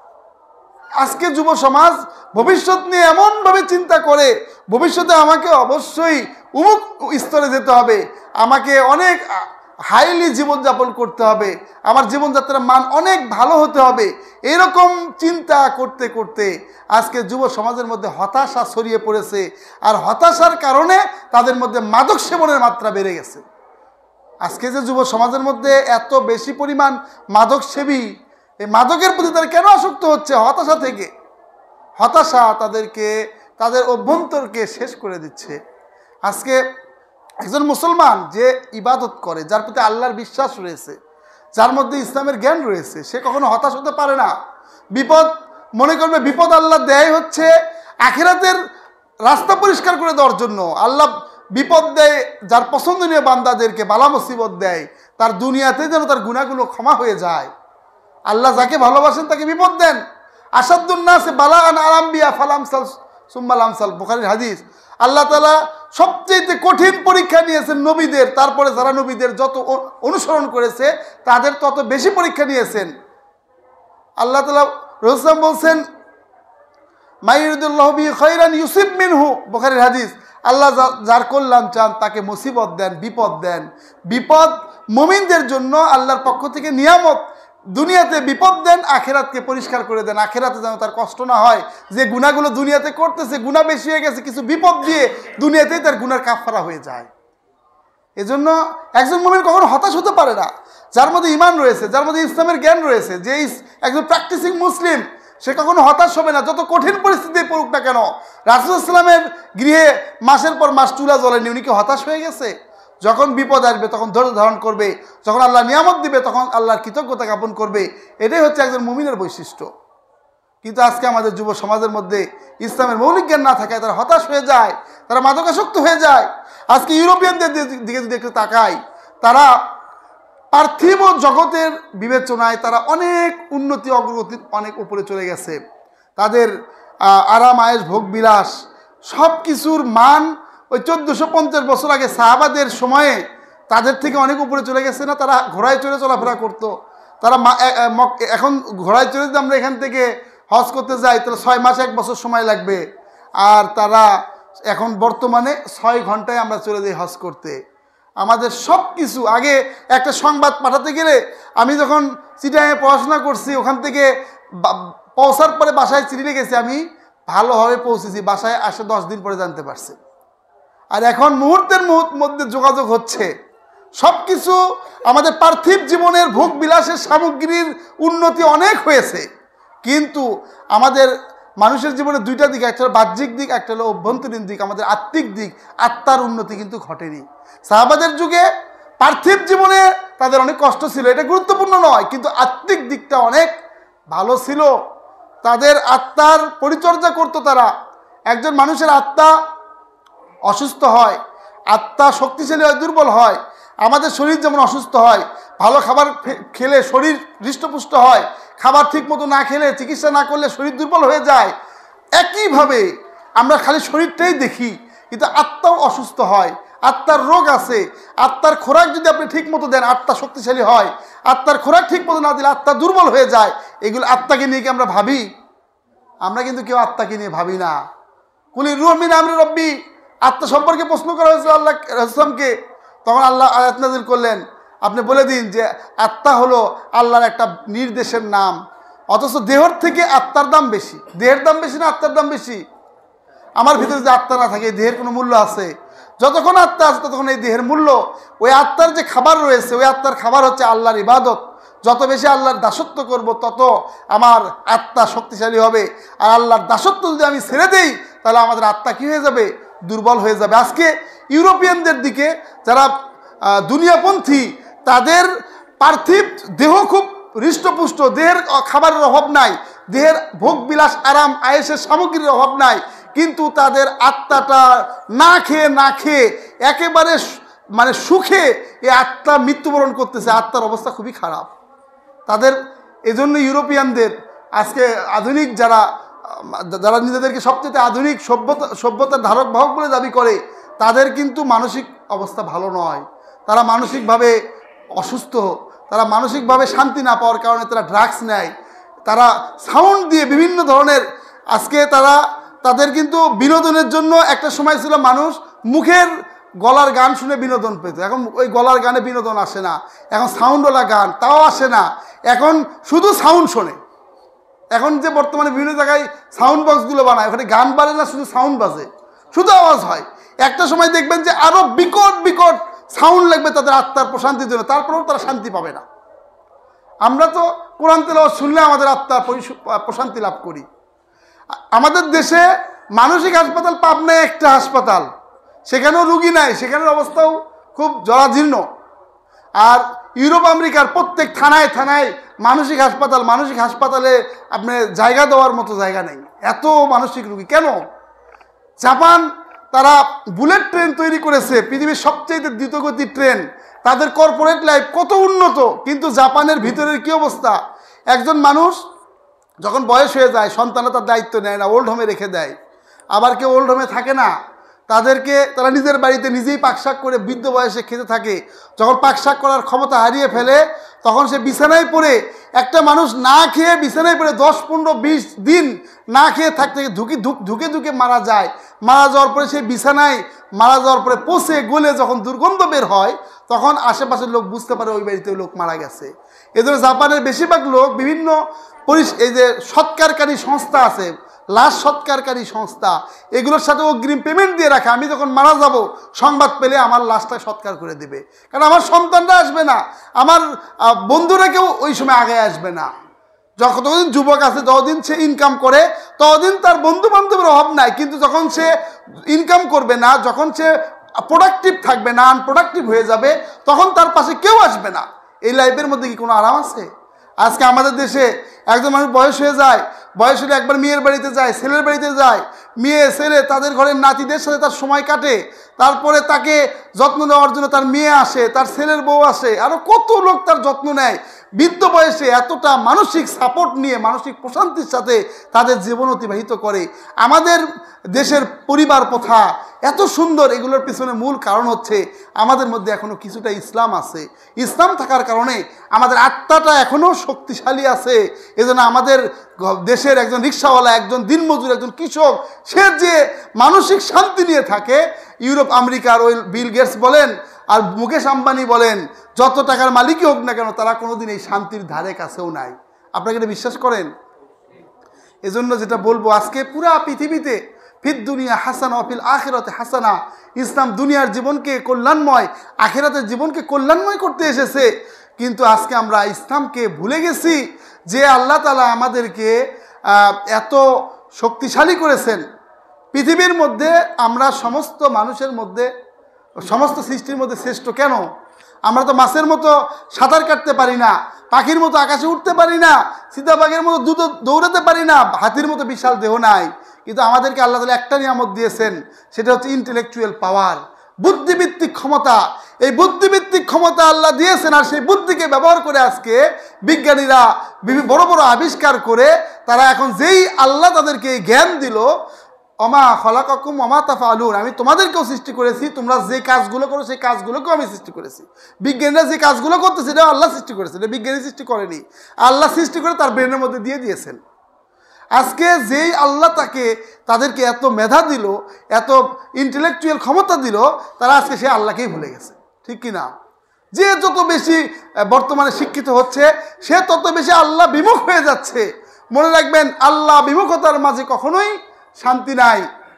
আজকে যুব সমাজ ভবিষ্যৎ নিয়ে এমনভাবে চিন্তা করে, ভবিষ্যতে আমাকে অবশ্যই অমুক স্তরে যেতে হবে, আমাকে অনেক হাইলি জীবনযাপন করতে হবে, আমার জীবনযাত্রার মান অনেক ভালো হতে হবে। এরকম চিন্তা করতে করতে আজকে যুব সমাজের মধ্যে হতাশা ছড়িয়ে পড়েছে। আর হতাশার কারণে তাদের মধ্যে মাদক সেবনের মাত্রা বেড়ে গেছে। আজকে যে যুব সমাজের মধ্যে এত বেশি পরিমাণ মাদক সেবী, এই মাদকের প্রতি তারা কেন আসক্ত হচ্ছে? হতাশা থেকে। হতাশা তাদেরকে, তাদের অভ্যন্তরকে শেষ করে দিচ্ছে। আজকে একজন মুসলমান যে ইবাদত করে, যার প্রতি আল্লাহর বিশ্বাস রয়েছে, যার মধ্যে ইসলামের জ্ঞান রয়েছে, সে কখনো হতাশ হতে পারে না। বিপদ মনে করবে বিপদ আল্লাহ দেয় হচ্ছে আখিরাতের রাস্তা পরিষ্কার করে দেওয়ার জন্য। আল্লাহ বিপদ দেয় যার পছন্দনীয় বান্দাদেরকে, বালা মুসিবত দেয় তার দুনিয়াতে যেন তার গুনাহগুলো ক্ষমা হয়ে যায়। আল্লাহ যাকে ভালোবাসেন তাকে বিপদ দেন। আসাদুন নাসে বালাগান আল আম্বিয়া ফালামসাল সুম্মাল আমসাল, বুখারীর হাদিস। আল্লাহ তাআলা সবচেয়ে কঠিন পরীক্ষা নিয়েছেন নবীদের, তারপরে যারা নবীদের যত অনুসরণ করেছে তাদের তত বেশি পরীক্ষা নিয়েছেন। আল্লাহ তাআলা রাসূল বলছেন মাইয়ুরিদুল্লাহু বিহি খায়রান ইউসিব মিনহু, বুখারীর হাদিস। আল্লাহ যার কল্যাণ চান তাকে মুসিবত দেন, বিপদ দেন। বিপদ মুমিনদের জন্য আল্লাহর পক্ষ থেকে নিয়ামত। দুনিয়াতে বিপদ দেন, আখিরাতকে পরিষ্কার করে দেন, আখিরাতে যেন তার কষ্ট না হয়। যে গুনাহগুলো দুনিয়াতে করতেছে, গুনাহ বেশি হয়ে গেছে, কিছু বিপদ দিয়ে দুনিয়াতেই তার গুনার কাফারা হয়ে যায়। এজন্য একজন মুমিন কখনো হতাশ হতে পারে না। যার মধ্যে ঈমান রয়েছে, যার মধ্যে ইসলামের জ্ঞান রয়েছে, যে একজন প্র্যাকটিসিং মুসলিম, সে কখনো হতাশ হবে না, যত কঠিন পরিস্থিতি পড়ুক না কেন। রাসূল সাল্লাল্লাহু আলাইহি ওয়াসাল্লামের গৃহে মাসের পর মাস চুলা জ্বলেনি, উনি কি হতাশ হয়ে গেছে? যখন বিপদ আসবে তখন ধৈর্য ধারণ করবে, যখন আল্লাহ নিয়ামত দিবে তখন আল্লাহর কৃতজ্ঞতা জ্ঞাপন করবে। এটাই হচ্ছে একজন মুমিনের বৈশিষ্ট্য। কিন্তু আজকে আমাদের যুব সমাজের মধ্যে ইসলামের মৌলিক জ্ঞান না থাকায় তারা হতাশ হয়ে যায়, তারা মাদকাসক্ত হয়ে যায়। আজকে ইউরোপিয়ানদের দিকে যদি একটু তাকাই, তারা পার্থিব জগতের বিবেচনায় তারা অনেক উন্নতি অগ্রগতির অনেক উপরে চলে গেছে। তাদের আরাম আয়েশ ভোগ বিলাস সব কিছুর মান ওই 1450 বছর আগে সাহাবাদের সময়ে তাদের থেকে অনেক উপরে চলে গেছে না? তারা ঘোড়ায় চড়ে চলাফেরা করতো। তারা এখন ঘোড়ায় চড়ে যদি আমরা এখান থেকে হজ করতে যাই তাহলে 6 মাস 1 বছর সময় লাগবে। আর তারা এখন বর্তমানে 6 ঘন্টায় আমরা চলে যাই হজ করতে। আমাদের সব কিছু আগে একটা সংবাদ পাঠাতে গেলে, আমি যখন চিটাগাঙে পড়াশোনা করছি, ওখান থেকে পৌঁছার পরে বাসায় চিঠি লিখেছি, আমি ভালোভাবে পৌঁছেছি, বাসায় আসে 10 দিন পরে জানতে পারছি। আর এখন মুহূর্তের মধ্যে যোগাযোগ হচ্ছে, সব কিছু আমাদের পার্থিব জীবনের ভোগ বিলাসের সামগ্রীর উন্নতি অনেক হয়েছে, কিন্তু আমাদের মানুষের জীবনে দুইটা দিক, একটা হলো বাহ্যিক দিক, একটা হলো অভ্যন্তরীণ দিক, আমাদের আত্মিক দিক, আত্মার উন্নতি কিন্তু ঘটেনি। সাহাবাদের যুগে পার্থিব জীবনে তাদের অনেক কষ্ট ছিল, এটা গুরুত্বপূর্ণ নয়, কিন্তু আত্মিক দিকটা অনেক ভালো ছিল। তাদের আত্মার পরিচর্যা করতো তারা। একজন মানুষের আত্মা অসুস্থ হয়, আত্মা শক্তিশালী হয়, দুর্বল হয়। আমাদের শরীর যেমন অসুস্থ হয়, ভালো খাবার খেলে শরীর হৃষ্টপুষ্ট হয়, খাবার ঠিক মতো না খেলে, চিকিৎসা না করলে শরীর দুর্বল হয়ে যায়। একইভাবে আমরা খালি শরীরটাই দেখি, কিন্তু আত্মাও অসুস্থ হয়, আত্মার রোগ আছে। আত্মার খোরাক যদি আপনি ঠিক মতো দেন, আত্মা শক্তিশালী হয়। আত্মার খোরাক ঠিক মতো না দিলে আত্মা দুর্বল হয়ে যায়। এগুলো আত্মাকে নিয়ে কি আমরা ভাবি? আমরা কিন্তু কেউ আত্মাকে নিয়ে ভাবি না। কুলি রূহ মিন আমরি রব্বি, আত্মা সম্পর্কে প্রশ্ন করা হয়েছিল আল্লাহ রাসূলকে, তখন আল্লাহ আয়াত নাযিল করলেন, আপনি বলে দিন যে আত্মা হলো আল্লাহর একটা নির্দেশের নাম। অথচ দেহর থেকে আত্মার দাম বেশি। দেহের দাম বেশি না আত্মার দাম বেশি? আমার ভিতরে যে আত্মা না থাকে, দেহের কোনো মূল্য আছে? যতক্ষণ আত্মা আছে ততক্ষণ এই দেহের মূল্য। ওই আত্মার যে খাবার রয়েছে, ওই আত্মার খাবার হচ্ছে আল্লাহর ইবাদত। যত বেশি আল্লাহর দাসত্ব করব, তত আমার আত্মা শক্তিশালী হবে। আর আল্লাহর দাসত্ব যদি আমি ছেড়ে দিই, তাহলে আমাদের আত্মা কী হয়ে যাবে? দুর্বল হয়ে যাবে। আজকে ইউরোপিয়ানদের দিকে যারা দুনিয়াপন্থী, তাদের পার্থিব দেহ খুব হৃষ্টপুষ্ট, দেহের খাবারের অভাব নাই, দেহের ভোগ বিলাস আরাম আয়েসের সামগ্রীর অভাব নাই, কিন্তু তাদের আত্মাটা না খেয়ে একেবারে মানে সুখে এই আত্মা মৃত্যুবরণ করতেছে। আত্মার অবস্থা খুবই খারাপ তাদের। এজন্য ইউরোপিয়ানদের আজকে আধুনিক যারা নিজেদেরকে সবচেয়ে আধুনিক সভ্যতার ধারক বাহক বলে দাবি করে, তাদের কিন্তু মানসিক অবস্থা ভালো নয়। তারা মানসিকভাবে অসুস্থ, তারা মানসিকভাবে শান্তি না পাওয়ার কারণে তারা ড্রাগস নেয়, তারা সাউন্ড দিয়ে বিভিন্ন ধরনের। আজকে তাদের কিন্তু বিনোদনের জন্য একটা সময় ছিল মানুষ মুখের গলার গান শুনে বিনোদন পেত। এখন ওই গলার গানে বিনোদন আসে না, এখন সাউন্ডওয়ালা গান তাও আসে না, এখন শুধু সাউন্ড শোনে। এখন যে বর্তমানে বিভিন্ন জায়গায় সাউন্ড বক্সগুলো বানায়, ওখানে গান বাজে না, শুধু সাউন্ড বাজে, শুধু আওয়াজ হয়। একটা সময় দেখবেন যে আরও বিকট সাউন্ড লাগবে তাদের আত্মার প্রশান্তির জন্য, তারপরেও তারা শান্তি পাবে না। আমরা তো কোরআন তেলাওয়াত শুনলে আমাদের আত্মার প্রশান্তি লাভ করি। আমাদের দেশে মানসিক হাসপাতাল পাবনায় একটা হাসপাতাল, সেখানেও রুগী নাই, সেখানের অবস্থাও খুব জরাজীর্ণ। আর ইউরোপ আমেরিকার প্রত্যেক থানায় মানসিক হাসপাতালে আপনার জায়গা দেওয়ার মতো জায়গা নেই, এত মানসিক রুগী। কেন? জাপান তারা বুলেট ট্রেন তৈরি করেছে, পৃথিবীর সবচেয়ে দ্রুতগতির ট্রেন, তাদের কর্পোরেট লাইফ কত উন্নত, কিন্তু জাপানের ভিতরের কি অবস্থা? একজন মানুষ যখন বয়স হয়ে যায়, সন্তানরা তার দায়িত্ব নেয় না, ওল্ড হোমে রেখে দেয়। আবার কেউ ওল্ড হোমে থাকে না, তারা নিজের বাড়িতে নিজেই পাকশাক করে বৃদ্ধ বয়সে খেতে থাকে। যখন পাকশাক করার ক্ষমতা হারিয়ে ফেলে, তখন সে বিছানায় পড়ে, একটা মানুষ না খেয়ে বিছানায় পড়ে 10, 15, 20 দিন না খেয়ে থাকতে ধুকে মারা যায়। মারা যাওয়ার পরে সেই বিছানায় মারা যাওয়ার পরে পচে গলে যখন দুর্গন্ধ বের হয়, তখন আশেপাশের লোক বুঝতে পারে ওই বাড়িতে লোক মারা গেছে। এজন্য জাপানের বেশিরভাগ লোক বিভিন্ন এই যে সৎকারকারী সংস্থা আছে, লাশ সৎকারকারী সংস্থা, এগুলোর সাথে অগ্রিম পেমেন্ট দিয়ে রাখে। আমি যখন মারা যাব, সংবাদ পেলে আমার লাশটা সৎকার করে দেবে, কারণ আমার সন্তানরা আসবে না, আমার বন্ধুরা কেউ ওই সময় আগে আসবে না। যতদিন যুবক আছে, যতদিন সে ইনকাম করে, ততদিন তার বন্ধু বান্ধবের অভাব নাই। কিন্তু যখন সে ইনকাম করবে না, যখন সে প্রোডাক্টিভ থাকবে না, আনপ্রোডাক্টিভ হয়ে যাবে, তখন তার পাশে কেউ আসবে না। এই লাইফের মধ্যে কি কোনো আরাম আছে? আজকে আমাদের দেশে একজন মানুষ বয়স হলে একবার মেয়ের বাড়িতে যায়, ছেলের বাড়িতে যায়, মেয়ে ছেলে তাদের ঘরের নাতিদের সাথে তার সময় কাটে, তারপরে তাকে যত্ন নেওয়ার জন্য তার মেয়ে আসে, তার ছেলের বউ আসে, আরও কত লোক তার যত্ন নেয়। বৃদ্ধ বয়সে এতটা মানসিক সাপোর্ট নিয়ে, মানসিক প্রশান্তির সাথে তাদের জীবন অতিবাহিত করে। আমাদের দেশের পরিবার প্রথা এত সুন্দর, এগুলোর পিছনে মূল কারণ হচ্ছে আমাদের মধ্যে এখনও কিছুটা ইসলাম আছে। ইসলাম থাকার কারণে আমাদের আত্মাটা এখনও শক্তিশালী আছে। এজন্য আমাদের দেশের একজন রিক্সাওয়ালা, একজন দিনমজুর, একজন কৃষক, সে যে মানসিক শান্তি নিয়ে থাকে, ইউরোপ আমেরিকার ওই বিল গেটস বলেন আর মুকেশ আম্বানি বলেন, যত টাকার মালিকই হোক না কেন, তারা কোনোদিন এই শান্তির ধারে কাছেও নাই। আপনাকে এটা বিশ্বাস করেন? এজন্য যেটা বলবো, আজকে পুরা ফিদ দুনিয়া হাসানা ওয়া ফিল আখিরাতি হাসানা। ইসলাম দুনিয়ার জীবনকে কল্যাণময়, আখিরাতের জীবনকে কল্যাণময় করতে এসেছে। কিন্তু আজকে আমরা ইসলামকে ভুলে গেছি যে আল্লাহ তাআলা আমাদেরকে এত শক্তিশালী করেছেন। পৃথিবীর মধ্যে আমরা সমস্ত মানুষের মধ্যে, সমস্ত সৃষ্টির মধ্যে শ্রেষ্ঠ কেন? আমরা তো মাছের মতো সাঁতার কাটতে পারি না, পাখির মতো আকাশে উঠতে পারি না, চিতাবাঘের মতো দ্রুত দৌড়াতে পারি না, হাতির মতো বিশাল দেহ নাই। কিন্তু আমাদেরকে আল্লাহ তাআলা একটা নিয়ামত দিয়েছেন, সেটা হচ্ছে ইন্টেলেকচুয়াল পাওয়ার, বুদ্ধিভিত্তিক ক্ষমতা। এই বুদ্ধিভিত্তিক ক্ষমতা আল্লাহ দিয়েছেন, আর সেই বুদ্ধিকে ব্যবহার করে আজকে বিজ্ঞানীরা বড় বড় আবিষ্কার করে তারা এখন যেই আল্লাহ তাদেরকে জ্ঞান দিল, অমা খলাকাকুম ওমা তাফআলুন, আমি তোমাদেরকেও সৃষ্টি করেছি, তোমরা যে কাজগুলো করো সেই কাজগুলোকেও আমি সৃষ্টি করেছি। বিজ্ঞানীরা যে কাজগুলো করতেছে এটা আল্লাহ সৃষ্টি করেছে, এটা বিজ্ঞানী সৃষ্টি করেনি, আল্লাহ সৃষ্টি করে তার ব্রেনের মধ্যে দিয়ে দিয়েছেন। আজকে যেই আল্লাহ তাদেরকে এত মেধা দিল, এত ইন্টেলেকচুয়াল ক্ষমতা দিল, তারা আজকে সেই আল্লাহকেই ভুলে গেছে, ঠিক কি না? যে যত বেশি বর্তমানে শিক্ষিত হচ্ছে সে তত বেশি আল্লাহ বিমুখ হয়ে যাচ্ছে। মনে রাখবেন, আল্লাহ বিমুখতার মাঝে কখনোই শান্তি নাই।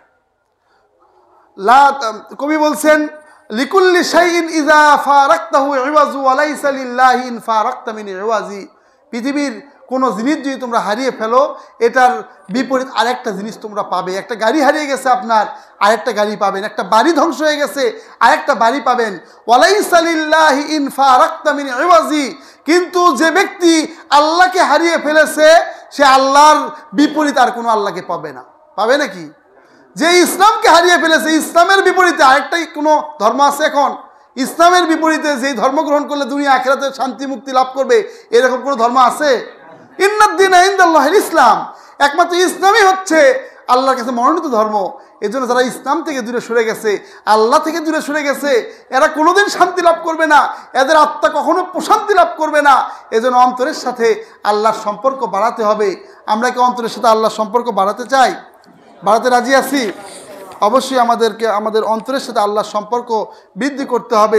কবি বলছেন, লিকুল্লি শাইইন ইযা ফারাকতাহু ইওয়াজু ওয়া লাইসা লিল্লাহি ইন ফারাকতা মিন ইওয়াজি। পৃথিবীর কোনো জিনিস যদি তোমরা হারিয়ে ফেলো, এটার বিপরীত আরেকটা জিনিস তোমরা পাবে। একটা গাড়ি হারিয়ে গেছে আপনার, আরেকটা গাড়ি পাবেন। একটা বাড়ি ধ্বংস হয়ে গেছে, আরেকটা বাড়ি পাবেন। ওয়া লাইসা লিল্লাহি ইন ফারাকতা মিন ইওয়াজি। কিন্তু যে ব্যক্তি আল্লাহকে হারিয়ে ফেলেছে সে আল্লাহর বিপরীত আর কোনো আল্লাহকে পাবে না। পাবে নাকি? যে ইসলামকে হারিয়ে ফেলেছে, ইসলামের বিপরীতে আরেকটাই কোনো ধর্ম আছে এখন? ইসলামের বিপরীতে যেই ধর্ম গ্রহণ করলে দুনিয়া আখিরাতে শান্তি মুক্তি লাভ করবে, এরকম কোনো ধর্ম আছে? ইন্নাদ-দীনা ইনদাল্লাহিল ইসলাম। একমাত্র ইসলামই হচ্ছে আল্লাহর কাছে মনোনীত ধর্ম। এই জন্য যারা ইসলাম থেকে দূরে সরে গেছে, আল্লাহ থেকে দূরে সরে গেছে, এরা কোনোদিন শান্তি লাভ করবে না, এদের আত্মা কখনো প্রশান্তি লাভ করবে না। এজন্য অন্তরের সাথে আল্লাহর সম্পর্ক বাড়াতে হবে। আমরা কি অন্তরের সাথে আল্লাহর সম্পর্ক বাড়াতে চাই? বাড়াতে রাজি আছি? অবশ্যই আমাদের অন্তরের সাথে আল্লাহর সম্পর্ক বৃদ্ধি করতে হবে।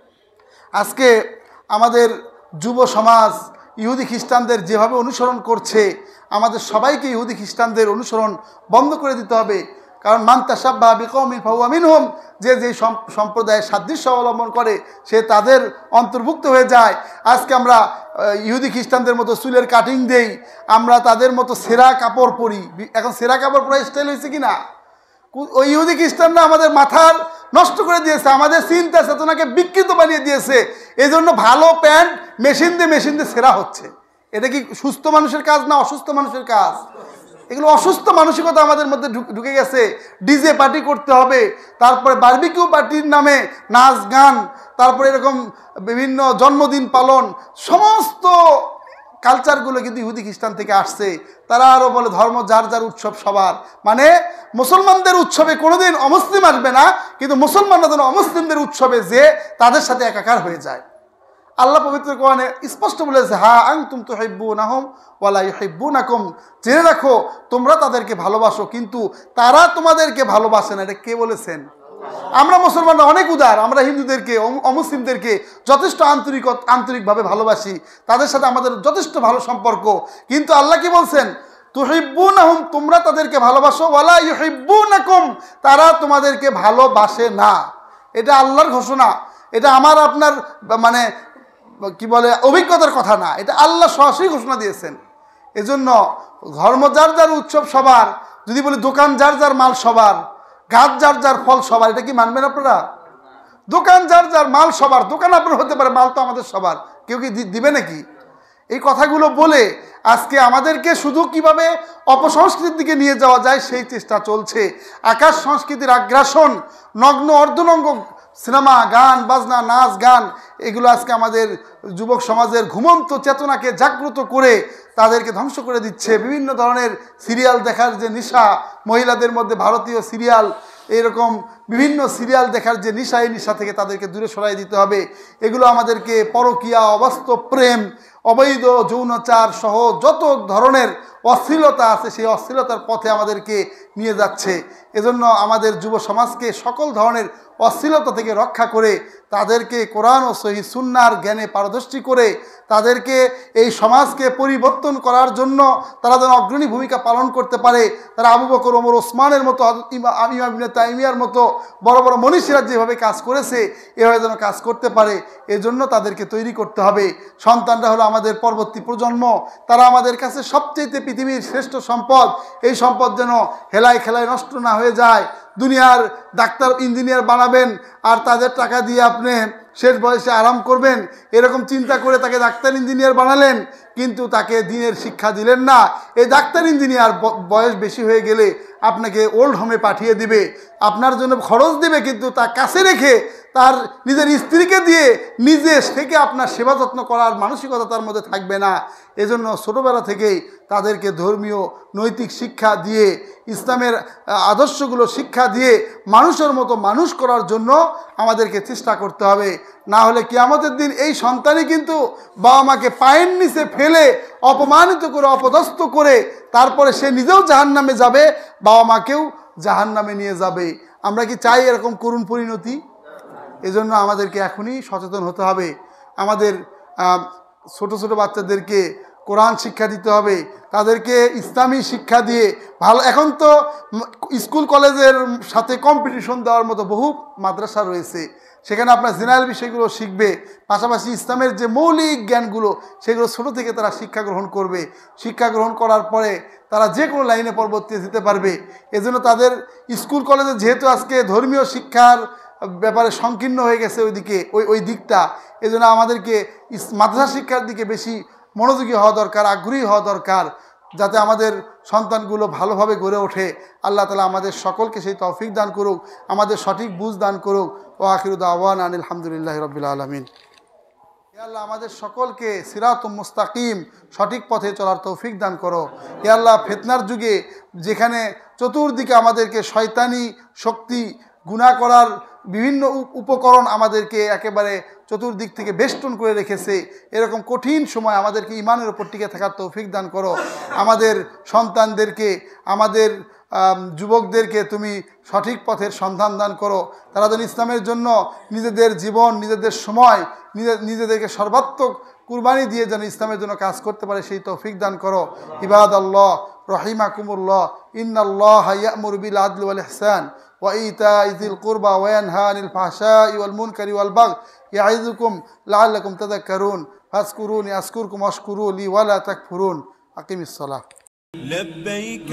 আজকে আমাদের যুব সমাজ ইহুদি খ্রিস্টানদের যেভাবে অনুসরণ করছে, আমাদের সবাইকে ইহুদি খ্রিস্টানদের অনুসরণ বন্ধ করে দিতে হবে। কারণ মান তাশাব্বাহা বিকওমিন ফাহুয়া মিনহুম, যে সম্প্রদায়ের সাদৃশ্য অবলম্বন করে সে তাদের অন্তর্ভুক্ত হয়ে যায়। আজকে আমরা ইহুদি খ্রিস্টানদের মতো চুলের কাটিং দেই, আমরা তাদের মতো সেরা কাপড় পরি। এখন সেরা কাপড় পরা স্টাইল হয়েছে কি না? ওই ইহুদি খ্রিস্টানরা আমাদের মাথার নষ্ট করে দিয়েছে, আমাদের চিন্তা চেতনাকে বিকৃত বানিয়ে দিয়েছে। এই জন্য ভালো প্যান্ট মেশিন দিয়ে সেরা হচ্ছে। এটা কি সুস্থ মানুষের কাজ না অসুস্থ মানুষের কাজ? এগুলো অসুস্থ মানসিকতা আমাদের মধ্যে ঢুকে গেছে। ডিজে পার্টি করতে হবে, তারপরে বারবিকিউ পার্টির নামে নাচ গান, তারপরে এরকম বিভিন্ন জন্মদিন পালন, সমস্ত কালচারগুলো কিন্তু ইহুদি খ্রিস্টান থেকে আসছে। তারা আরও বলে ধর্ম যার যার উৎসব সবার। মানে মুসলমানদের উৎসবে কোনোদিন অমুসলিম আসবে না, কিন্তু মুসলমানরা যেন অমুসলিমদের উৎসবে যে তাদের সাথে একাকার হয়ে যায়। আল্লাহ পবিত্র কোরআনে স্পষ্ট বলেছে, হা আনতুম তুহিব্বুনাহুম ওয়া লা ইউহিব্বুনাকুম, জেনে রাখো তোমরা তাদেরকে ভালোবাসো কিন্তু তারা তোমাদেরকে ভালোবাসে না। এটা কে বলেছেন? আমরা মুসলমানরা অনেক উদার, আমরা হিন্দুদেরকে অমুসলিমদেরকে যথেষ্ট আন্তরিকভাবে ভালোবাসি, তাদের সাথে আমাদের যথেষ্ট ভালো সম্পর্ক। কিন্তু আল্লাহ কি বলছেন? তুহিব্বুনাহুম, তোমরা তাদেরকে ভালোবাসো, ওয়া লা ইউহিব্বুনাকুম, তারা তোমাদেরকে ভালোবাসে না। এটা আল্লাহর ঘোষণা, এটা আমার আপনার মানে কি বলে অভিজ্ঞতার কথা না, এটা আল্লাহ সরাসরি ঘোষণা দিয়েছেন। এজন্য ধর্ম যার যার উৎসব সবার, যদি বলি দোকান যার যার মাল সবার, গাছ যার যার ফল সবার, এটা কি মানবেন আপনারা? দোকান যার যার মাল সবার, দোকান আপনার হতে পারে, মাল তো আমাদের সবার, কেউ কি দিবে নাকি? এই কথাগুলো বলে আজকে আমাদেরকে শুধু কিভাবে অপসংস্কৃতির দিকে নিয়ে যাওয়া যায় সেই চেষ্টা চলছে। আকাশ সংস্কৃতির আগ্রাসন, নগ্ন অর্ধনগ্ন সিনেমা, গান বাজনা, নাচ গান, এগুলো আজকে আমাদের যুবক সমাজের ঘুমন্ত চেতনাকে জাগ্রত করে তাদেরকে ধ্বংস করে দিচ্ছে। বিভিন্ন ধরনের সিরিয়াল দেখার যে নেশা, মহিলাদের মধ্যে ভারতীয় সিরিয়াল, এরকম বিভিন্ন সিরিয়াল দেখার যে নেশা, এই নেশা থেকে তাদেরকে দূরে সরাই দিতে হবে। এগুলো আমাদেরকে পরকীয়া, অবাস্তব প্রেম, অবৈধ যৌনাচার সহ যত ধরনের অশ্লীলতা আছে সেই অশ্লীলতার পথে আমাদেরকে নিয়ে যাচ্ছে। এজন্য আমাদের যুব সমাজকে সকল ধরনের অশ্লীলতা থেকে রক্ষা করে তাদেরকে কোরআন ও সহিহ সুন্নাহর জ্ঞানে পারদর্শী করে তাদেরকে এই সমাজকে পরিবর্তন করার জন্য তারা যেন অগ্রণী ভূমিকা পালন করতে পারে। তারা আবু বকর, ওমর, ওসমানের মতো, ইমাম ইবনে তাইমিয়ার মতো বড় বড় মনীষীরা যেভাবে কাজ করেছে এভাবে যেন কাজ করতে পারে, এজন্য তাদেরকে তৈরি করতে হবে। সন্তানরা হলো আমাদের পরবর্তী প্রজন্ম, তারা আমাদের কাছে সবচেয়ে পৃথিবীর শ্রেষ্ঠ সম্পদ। এই সম্পদ যেন হেলায় খেলায় নষ্ট না হয়ে যায়। দুনিয়ার ডাক্তার ইঞ্জিনিয়ার বানাবেন আর তাদের টাকা দিয়ে আপনি শেষ বয়সে আরাম করবেন, এরকম চিন্তা করে তাকে ডাক্তার ইঞ্জিনিয়ার বানালেন, কিন্তু তাকে দ্বীনের শিক্ষা দিলেন না। এই ডাক্তার ইঞ্জিনিয়ার বয়স বেশি হয়ে গেলে আপনাকে ওল্ড হোমে পাঠিয়ে দিবে, আপনার জন্য খরচ দেবে, কিন্তু তার কাছে রেখে তার নিজের স্ত্রীকে দিয়ে নিজে থেকে আপনার সেবা যত্ন করার মানসিকতা তার মধ্যে থাকবে না। এজন্য ছোটোবেলা থেকেই তাদেরকে ধর্মীয় নৈতিক শিক্ষা দিয়ে, ইসলামের আদর্শগুলো শিক্ষা দিয়ে মানুষের মতো মানুষ করার জন্য আমাদেরকে চেষ্টা করতে হবে। না হলে কিয়ামতের দিন এই সন্তানই কিন্তু বাবা মাকে পায়ের নিচে ফেলে অপমানিত করে, অপদস্থ করে তারপরে সে নিজেও জাহান্নামে যাবে, বাবা মাকেও জাহান্নামে নিয়ে যাবে। আমরা কি চাই এরকম করুণ পরিণতি? এজন্য আমাদেরকে এখনই সচেতন হতে হবে। আমাদের ছোট ছোট বাচ্চাদেরকে কোরআন শিক্ষা দিতে হবে, তাদেরকে ইসলামী শিক্ষা দিয়ে ভালো। এখন তো স্কুল কলেজের সাথে কম্পিটিশন দেওয়ার মতো বহু মাদ্রাসা রয়েছে, সেখানে আপনার জেনারেল বিষয়গুলো শিখবে, পাশাপাশি ইসলামের যে মৌলিক জ্ঞানগুলো সেগুলো ছোট থেকে তারা শিক্ষা গ্রহণ করবে। শিক্ষা গ্রহণ করার পরে তারা যে কোনো লাইনে পরবর্তী যেতে পারবে। এজন্য তাদের স্কুল কলেজে যেহেতু আজকে ধর্মীয় শিক্ষার ব্যাপারে সংকীর্ণ হয়ে গেছে ওই দিকটা, এজন্য আমাদেরকে মাদ্রাসা শিক্ষার দিকে বেশি মনোযোগী হওয়া দরকার, আগ্রহী হওয়া দরকার, যাতে আমাদের সন্তানগুলো ভালোভাবে গড়ে ওঠে। আল্লাহ তাআলা আমাদের সকলকে সেই তৌফিক দান করুক, আমাদের সঠিক বুঝ দান করুক। ওয়া আখিরু দাওয়ানা আনিল হামদুলিল্লাহি রাব্বিল আলামিন। হে আল্লাহ, আমাদের সকলকে সিরাতুম মুস্তাকিম সঠিক পথে চলার তৌফিক দান করো। হে আল্লাহ, ফিতনার যুগে যেখানে চতুর্দিকে আমাদেরকে শয়তানি শক্তি, গুনাহ করার বিভিন্ন উপকরণ আমাদেরকে একেবারে চতুর্দিক থেকে বেষ্টন করে রেখেছে, এরকম কঠিন সময় আমাদেরকে ঈমানের উপর টিকে থাকার তৌফিক দান করো। আমাদের সন্তানদেরকে, আমাদের যুবকদেরকে তুমি সঠিক পথের সন্ধান দান করো। তারা যেন ইসলামের জন্য নিজেদের জীবন, নিজেদের সময়, নিজেদেরকে সর্বাত্মক কুরবানি দিয়ে যেন ইসলামের জন্য কাজ করতে পারে, সেই তৌফিক দান করো। ইবাদাল্লাহ রহিমাকুমুল্লাহ, ইন্নাল্লাহা ইয়া'মুরু বিল আদলি ওয়াল ইহসান ওয়া ইতা'i যিল কুরবা ওয়া ইয়ানহা আনিল ফাহশাই ওয়াল মুনকারি ওয়াল বাগই ইয়া'iযুকুম লাআল্লাকুম তাযাক্কারুন ফাযকুরুনি আযকুরকুম ওয়াশকুরু লি ওয়া লা তাকফুরুন। আকিমিস সালাহ। لبيك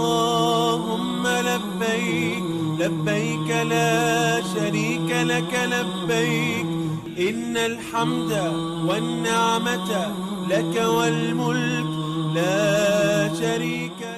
اللهم لبيك، لبيك لا شريك لك لبيك، إن الحمد والنعمة لك والملك لا شريك